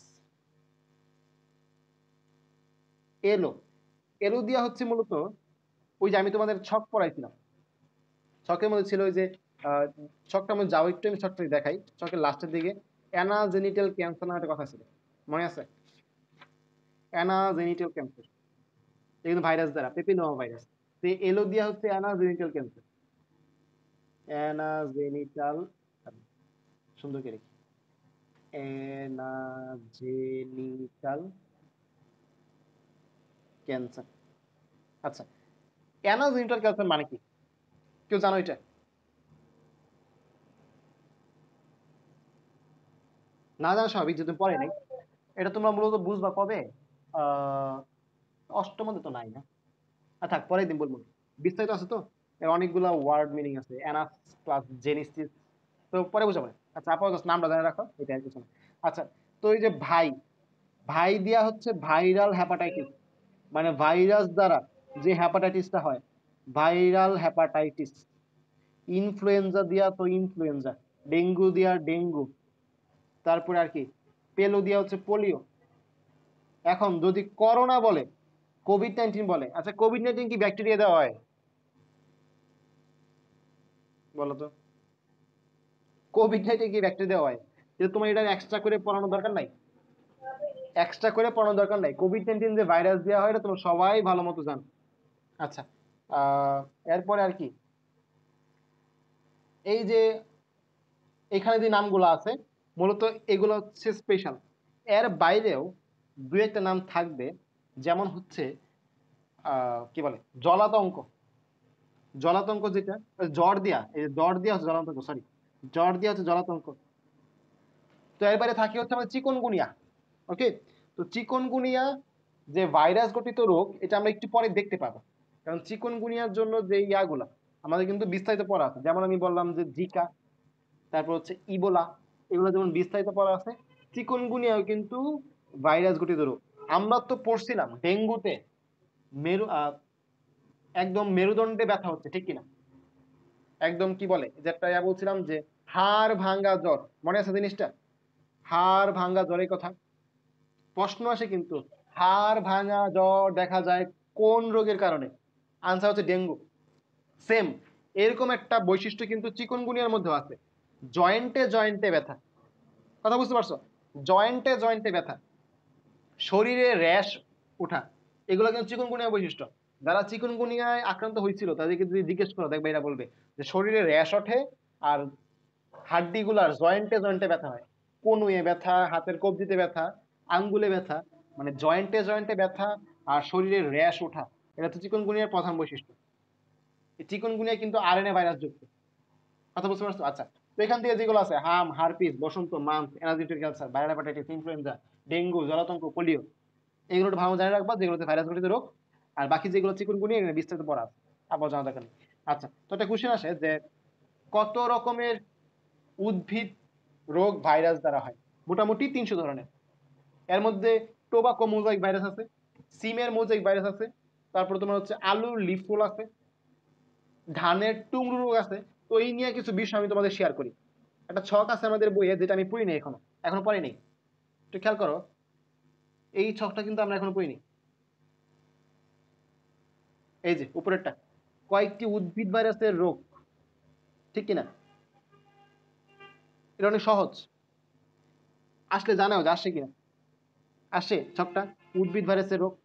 এলো, এলো দিয়া হচ্ছে মূলত ওই যে আমি তোমাদের ছক পড়াইছিলাম, ছকের মধ্যে ছিল ওই যে আহ, ছকটা আমি যাও একটু, আমি ছকটা দেখাই। ছকের লাস্টের দিকে অ্যানাজেনিটাল ক্যান্সার নামে একটা কথা ছিল, মনে আছে? অ্যানাজেনিটাল ক্যান্সার, এটা কিন্তু ভাইরাস দ্বারা, পেপিলোমা ভাইরাস। তো এলো দিয়া হচ্ছে অ্যানাজেনিটাল ক্যান্সার, অ্যানাজেনিটাল, সুন্দর করে লিখি, অ্যানাজেনিটাল ক্যান্সার। আচ্ছা, অ্যানাজেনিটাল ক্যান্সার মানে কি, কেউ জানো এটা? না জানা স্বাভাবিক, যদি পড়ে নাই। এটা তোমরা মূলত বুঝবা কবে, আহ অষ্টমতে তো নাই না। থাক, পরের দিন বলবো, বিস্তারিত আছে তো, এর অনেকগুলা ওয়ার্ড মিনিং আছে, অ্যানাস প্লাস জেনেসিস, তো পরে বুঝাবো। আচ্ছা, আপাতত নামটা জানা রাখো, এটা আর কিছু না। আচ্ছা, তো এই যে ভাই, ভাই দিয়া হচ্ছে ভাইরাল হ্যাপাটাইটিস, মানে ভাইরাস দ্বারা যে হ্যাপাটাইটিসটা হয়, ভাইরাল হ্যাপাটাইটিস। ইনফ্লুয়েঞ্জা দিয়া তো ইনফ্লুয়েঞ্জা, ডেঙ্গু দিয়া ডেঙ্গু, তারপরে আর কি পেলো দিয়া হচ্ছে পোলিও। এখন যদি করোনা বলে, কোভিড-19 বলে, আচ্ছা কোভিড-19 কি ব্যাকটেরিয়া দেওয়া হয়? বলো তো, কোভিড-19 কি ব্যাকটেরিয়া দেওয়া হয়? কিন্তু তোমার এটা এক্সট্রা করে পড়ানোর দরকার নাই, এক্সট্রা করে পড়ানোর দরকার নাই। কোভিড-19 যে ভাইরাস দেওয়া হয় এটা তোমরা সবাই ভালো মতো জানো। আচ্ছা, এরপরে আর কি, এই যে এখানে যে নামগুলো আছে মূলত এগুলো হচ্ছে স্পেশাল, এর বাইরেও দু একটা নাম থাকবে, যেমন হচ্ছে কি বলে জলাতঙ্ক, জলাতঙ্ক যেটা জ্বর দিয়া, এই জ্বর দিয়া হচ্ছে জলাতঙ্ক, সরি, জ্বর দিয়া হচ্ছে জলাতঙ্ক। তো এরপরে থাকে হচ্ছে আমাদের চিকনগুনিয়া। ওকে, তো চিকনগুনিয়া যে ভাইরাস গঠিত রোগ, এটা আমরা একটু পরে দেখতে পাবো, কারণ চিকনগুনিয়ার জন্য যে ইয়াগুলা আমাদের কিন্তু বিস্তারিত পড়া আছে। যেমন আমি বললাম যে জিকা, তারপর হচ্ছে ইবোলা, এগুলো যেমন বিস্তারিত পড়া আছে, চিকনগুনিয়াও কিন্তু ভাইরাস গঠিত রোগ। আমরা তো পড়ছিলাম ডেঙ্গুতে মেরু একদম মেরুদণ্ডে ব্যথা হচ্ছে, ঠিক কিনা? একদম কি বলে যেটা বলছিলাম যে হাড় ভাঙ্গা জ্বর, মনে আছে জিনিসটা? হাড় ভাঙ্গা জ্বরের কথা প্রশ্ন আসে কিন্তু, হাড় ভাঙা জ্বর দেখা যায় কোন রোগের কারণে? আনসার হচ্ছে ডেঙ্গু। সেম এরকম একটা বৈশিষ্ট্য কিন্তু চিকনগুনিয়ার মধ্যে আছে, জয়েন্টে জয়েন্টে ব্যথা। কথা বুঝতে পারছো? জয়েন্টে জয়েন্টে ব্যথা, শরীরে র্যাশ ওঠা, এগুলো কিন্তু চিকনগুনিয়া বৈশিষ্ট্য। যারা চিকনগুনিয়ায় আক্রান্ত হয়েছিল তাদেরকে যদি জিজ্ঞেস করো, দেখবে এরা বলবে যে শরীরে র্যাশ ওঠে আর হাড্ডিগুলার জয়েন্টে জয়েন্টে ব্যথা হয়, কনুয়ে ব্যথা, হাতের কবজিতে ব্যথা, আঙ্গুলে ব্যথা, মানে জয়েন্টে জয়েন্টে ব্যথা আর শরীরের র্যাশ ওঠা, এটা তো চিকনগুনিয়ার প্রধান বৈশিষ্ট্য। এই চিকনগুনিয়া কিন্তু আরএনএ ভাইরাস যুক্ত। কথা বুঝতে পারছো? আচ্ছা, তো এখান থেকে যেগুলো আছে হাম, হারপিস, বসন্ত, mump, energetic cancer, viral hepatitis, influenza, dengue, জলাতঙ্ক, পোলিও, এগুলো একটু ভালো জানে রাখবা, যেগুলোতে ভাইরাস ঘটিত রোগ। আর বাকি যেগুলো চিকনগুনিয়া এখানে বিস্তারিত পড়া আছে, আবার জানা দরকার নেই। আচ্ছা, তো একটা কোশ্চেন আসে যে কত রকমের উদ্ভিদ রোগ ভাইরাস দ্বারা হয়? মোটামুটি 300 ধরনের। এর মধ্যে টোবাকো মোজাইক ভাইরাস আছে, সিমের মোজাইক ভাইরাস আছে, তারপর তোমার হচ্ছে আলুর লিফ রোল আছে, ধানের টুংরু রোগ আছে। তো এই নিয়ে কিছু বিষয় আমি তোমাদের শেয়ার করি। একটা ছক আছে আমাদের বইয়ে, যেটা আমি পড়ি নাই এখনো পড়ি নাই। একটু খেয়াল করো, এই ছকটা কিন্তু আমরা এখনো পড়িনি। এই যে উপরেরটা, কয়েকটি উদ্ভিদ ভাইরাসের রোগ, ঠিক কিনা? এটা অনেক সহজ, আসলে জানাও যে আসে কিনা। আসে ছকটা, উদ্ভিদ ভাইরাসের রোগ।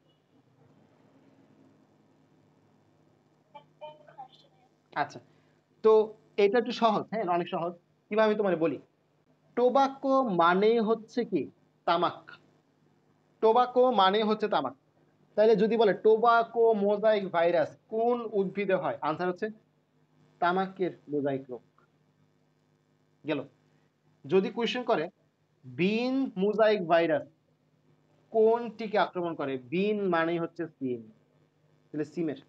আচ্ছা, তো এটা একটু সহজ, হ্যাঁ অনেক সহজ। কিভাবে আমি তোমার বলি, টোবাকো মানে হচ্ছে কি? তামাক। টোবাকো মানে হচ্ছে তামাক। তাহলে যদি বলে টোবাকো মোজাইক ভাইরাস কোন উদ্ভিদে হয়, আনসার হচ্ছে তামাকের মোজাইক রোগ। গেল। যদি কোয়েশ্চেন করে বিন মোজাইক ভাইরাস কোনটিকে আক্রমণ করে, বিন মানে হচ্ছে সিম, তাহলে সিমের।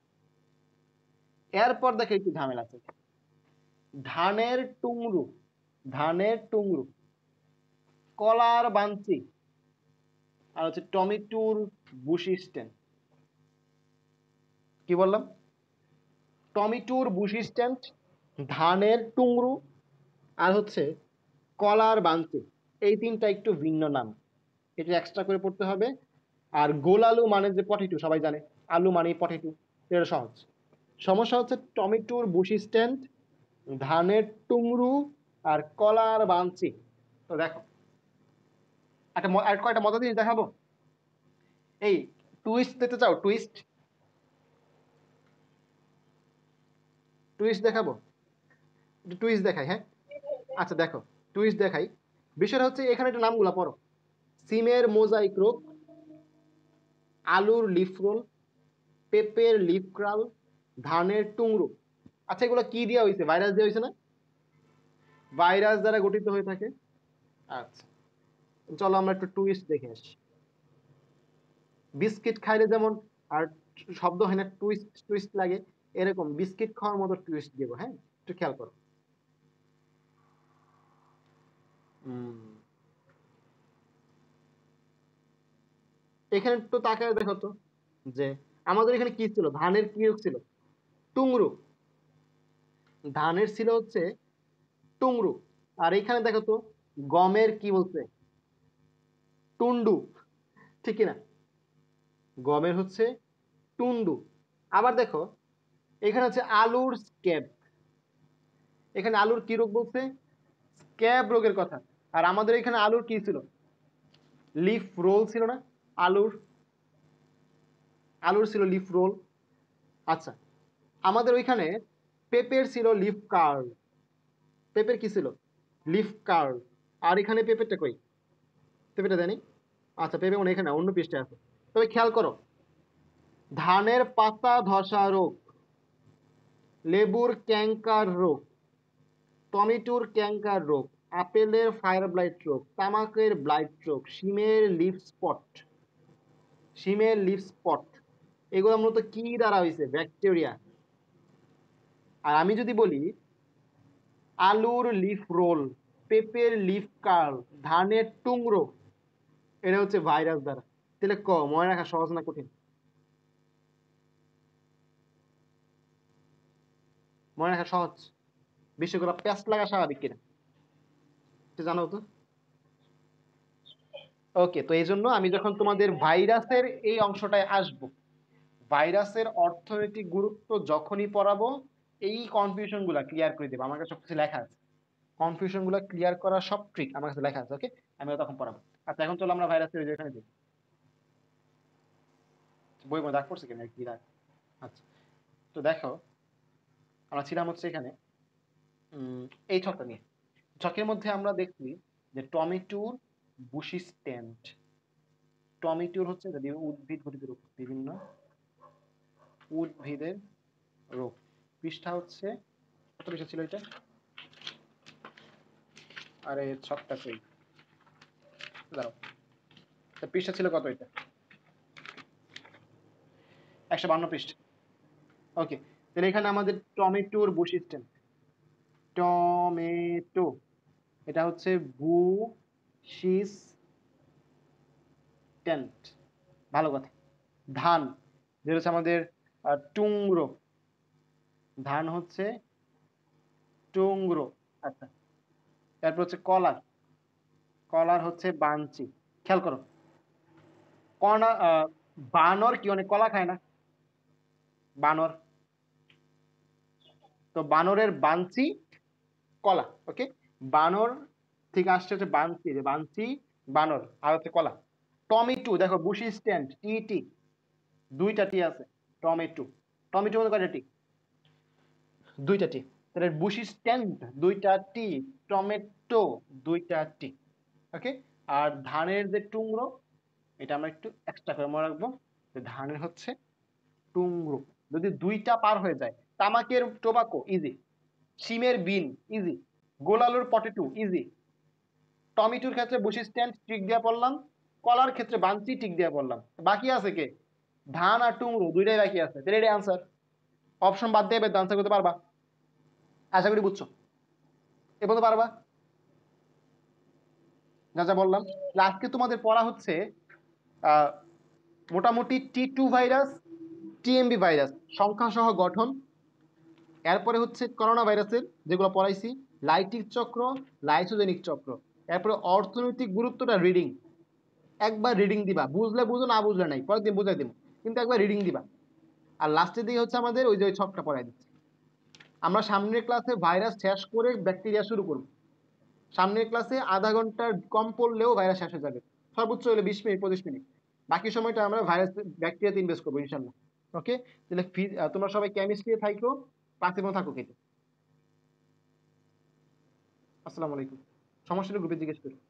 এরপর দেখে একটু ঝামেলা আছে, ধানের টুংরু, ধানের টুংরু, কলার বাঞ্চি, আর হচ্ছে টমেটোর বুশি স্টেম। কি বললাম? টমেটোর বুশি স্টেম, ধানের টুংরু, আর হচ্ছে কলার বাঞ্চি। এই তিনটা একটু ভিন্ন নাম, এটা এক্সট্রা করে পড়তে হবে। আর গোল আলু মানে যে পটেটো, সবাই জানে আলু মানে পটেটো, এটা সহজ। সমস্যা হচ্ছে টমেটোর বুশি স্ট্যান্ড, ধানের টুংরু, আর কলার বাঞ্চি। তো দেখো আর কয়টা মজা জিনিস দেখাবো। এই টুইস্ট দেখতে চাও? টুইস্ট, টুইস্ট দেখাবো, টুইস্ট দেখাই, হ্যাঁ। আচ্ছা দেখো, টুইস্ট দেখাই। বিষয়টা হচ্ছে এখানে একটু নামগুলা পড়ো, সিমের মোজাইক রোগ, আলুর লিফ রোল, পেঁপের লিফ ক্রাল, ধানের টুংরু। আচ্ছা, এগুলো কি দেওয়া হয়েছে? ভাইরাস দেওয়া হয়েছে না? ভাইরাস দ্বারা গঠিত হয়ে থাকে। আচ্ছা, চলো আমরা একটু টুইস্ট দেখে আসি। বিস্কিট খাইলে যেমন আর শব্দ হয় না, টুইস্ট টুইস্ট লাগে, এরকম বিস্কিট খাওয়ার মতো টুইস্ট দেবো, হ্যাঁ। একটু খেয়াল করো। এখানে একটু তাকায় দেখো তো, যে আমাদের এখানে কি ছিল, ধানের কি ছিল? টুংরু। ধানের ছিল হচ্ছে টুংরু। আর এখানে দেখো তো, গমের কি বলছে? টুন্ডু, ঠিক কিনা? গমের হচ্ছে টুন্ডু। আবার দেখো, এখানে হচ্ছে আলুর স্ক্যাব, এখানে আলুর কি রোগ বলছে? স্ক্যাব রোগের কথা। আর আমাদের এখানে আলুর কি ছিল? লিফ রোল ছিল না? আলুর, আলুর ছিল লিফ রোল। আচ্ছা, আমাদের ওইখানে পেঁপের ছিল লিফ কার্ল, পেঁপের কি ছিল? Leaf curl. আর এখানে পেঁপেরটা কই? পেঁপেটা দেয়নি। আচ্ছা, পেঁপে মনে হয় এখানে অন্য পৃষ্ঠে আছে। তবে খেয়াল করো, ধানের পাতা ধসা রোগ, লেবুর ক্যাঙ্কার রোগ, টমেটোর ক্যাঙ্কার রোগ, আপেলের ফায়ার ব্লাইট রোগ, তামাকের ব্লাইট রোগ, শিমের লিফ স্পট, এগুলো মূলত কি দ্বারা হয়েছে? ব্যাকটেরিয়া। আর আমি যদি বলি আলুর লিফ রোল, পেঁপের লিফ কার্ল, ধানের টুংরো, এটা হচ্ছে ভাইরাস দ্বারা। তাহলে মনে রাখা সহজ না কঠিন? মনে রাখা সহজ? বিষয়গুলো প্যাস্ট লাগা স্বাভাবিক কিনা জানো তো? ওকে, তো এই জন্য আমি যখন তোমাদের ভাইরাসের এই অংশটায় আসব, ভাইরাসের অর্থনৈতিক গুরুত্ব যখনই পড়াবো, এই কনফিউশন গুলা ক্লিয়ার করে দেবো। আমার কাছে সবকিছু লেখা আছে, কনফিউশন গুলা ক্লিয়ার করার সব ট্রিক আমার কাছে লেখা আছে। ওকে, আমি তখন পড়াবো। আচ্ছা, এখন চলো আমরা ভাইরাসের এখানে দিই। বই মধ্যে দাগ পড়ছে কিনা কি দাগ? আচ্ছা, তো দেখো আমরা ছিলাম হচ্ছে এখানে এই ছকটা নিয়ে। ছকের মধ্যে আমরা দেখছি যে টমেটোর বুশি স্ট্যান্ড, টমেটোর হচ্ছে উদ্ভিদ ঘটিত রোগ, বিভিন্ন উদ্ভিদের রোগ। পৃষ্ঠা হচ্ছে কত পৃষ্ঠা ছিল এটা? আরে ছকটা কই, দাঁড়াও, পৃষ্ঠা ছিল কত এটা? 152 পৃষ্ঠা। ওকে, তাহলে এখানে আমাদের টমেটোর বুশি স্ট্যান্ড, টমেটো এটা হচ্ছে বুশিস্টেন্ট, ভালো কথা। ধান যেটা হচ্ছে আমাদের টুংরো, ধান হচ্ছে টুংরো। আচ্ছা, তারপর হচ্ছে কলার, কলার হচ্ছে বাঞ্চি। খেয়াল করো, কনা বানর কি অনেক কলা খায় না? বানর, তো বানরের বাঞ্চি কলা। ওকে, বানর থেকে আসছে হচ্ছে বাঞ্চি, যে বাঞ্চি বানর, আর হচ্ছে কলা। টমেটো দেখো বুশি স্ট্যান্ড, টি, দুইটা টি আছে। টমেটো, টমেটো মধ্যে কয়টা টি? দুইটা টি। তাহলে বুশি স্ট্যান্ড দুইটা টি, টমেটো দুইটা টি। ওকে, আর ধানের যে টুংরো, এটা আমরা একটু এক্সট্রা করে মনে রাখবো, যে ধানের হচ্ছে টুংরো। যদি দুইটা পার হয়ে যায়, তামাকের টোবাকো ইজি, শিমের বিন ইজি, গোলালুর পটেটো ইজি, টমেটোর ক্ষেত্রে বুশি স্ট্যান্ড টিক দিয়ে পড়লাম, কলার ক্ষেত্রে বাঞ্চি টিক দিয়ে পড়লাম। বাকি আছে কে? ধান আর টুংরো, দুইটাই বাকি আছে। তাহলে এটাই আনসার। অপশন বাদ দিয়ে আনসার করতে পারবা? আশা করি বুঝছো। এ বলতে পারবা যা যা বললাম? আজকে তোমাদের পড়া হচ্ছে মোটামুটি T2 ভাইরাস, TMV ভাইরাস সংখ্যা সহ গঠন, এরপরে হচ্ছে করোনা ভাইরাসের যেগুলো পড়াইছি, লাইটিক চক্র, লাইসোজেনিক চক্র, এরপরে অর্থনৈতিক গুরুত্বটা রিডিং, একবার রিডিং দিবা, বুঝলে বুঝো, না বুঝলে নাই, পরের দিন বুঝাই দিব, কিন্তু একবার রিডিং দিবা। আর লাস্টের দিকে হচ্ছে আমাদের ওই যে ওই ছকটা পড়াই দিচ্ছি। আমরা সামনের ক্লাসে ভাইরাস শেষ করে ব্যাকটেরিয়া শুরু করব। সামনের ক্লাসে আধা ঘন্টা কম পড়লেও ভাইরাস শেষ হয়ে যাবে, সর্বোচ্চ হলে 20 মিনিট 25 মিনিট। বাকি সময়টা আমরা ভাইরাস ব্যাকটেরিয়াতে ইনভেস্ট করবো ইনশাল্লাহ। ওকে, তাহলে তোমরা সবাই কেমিস্ট্রি থাকো, ক্লাসে থাকো কিন্তু। আসসালামু আলাইকুম। সমস্যাটা গ্রুপে জিজ্ঞেস করো।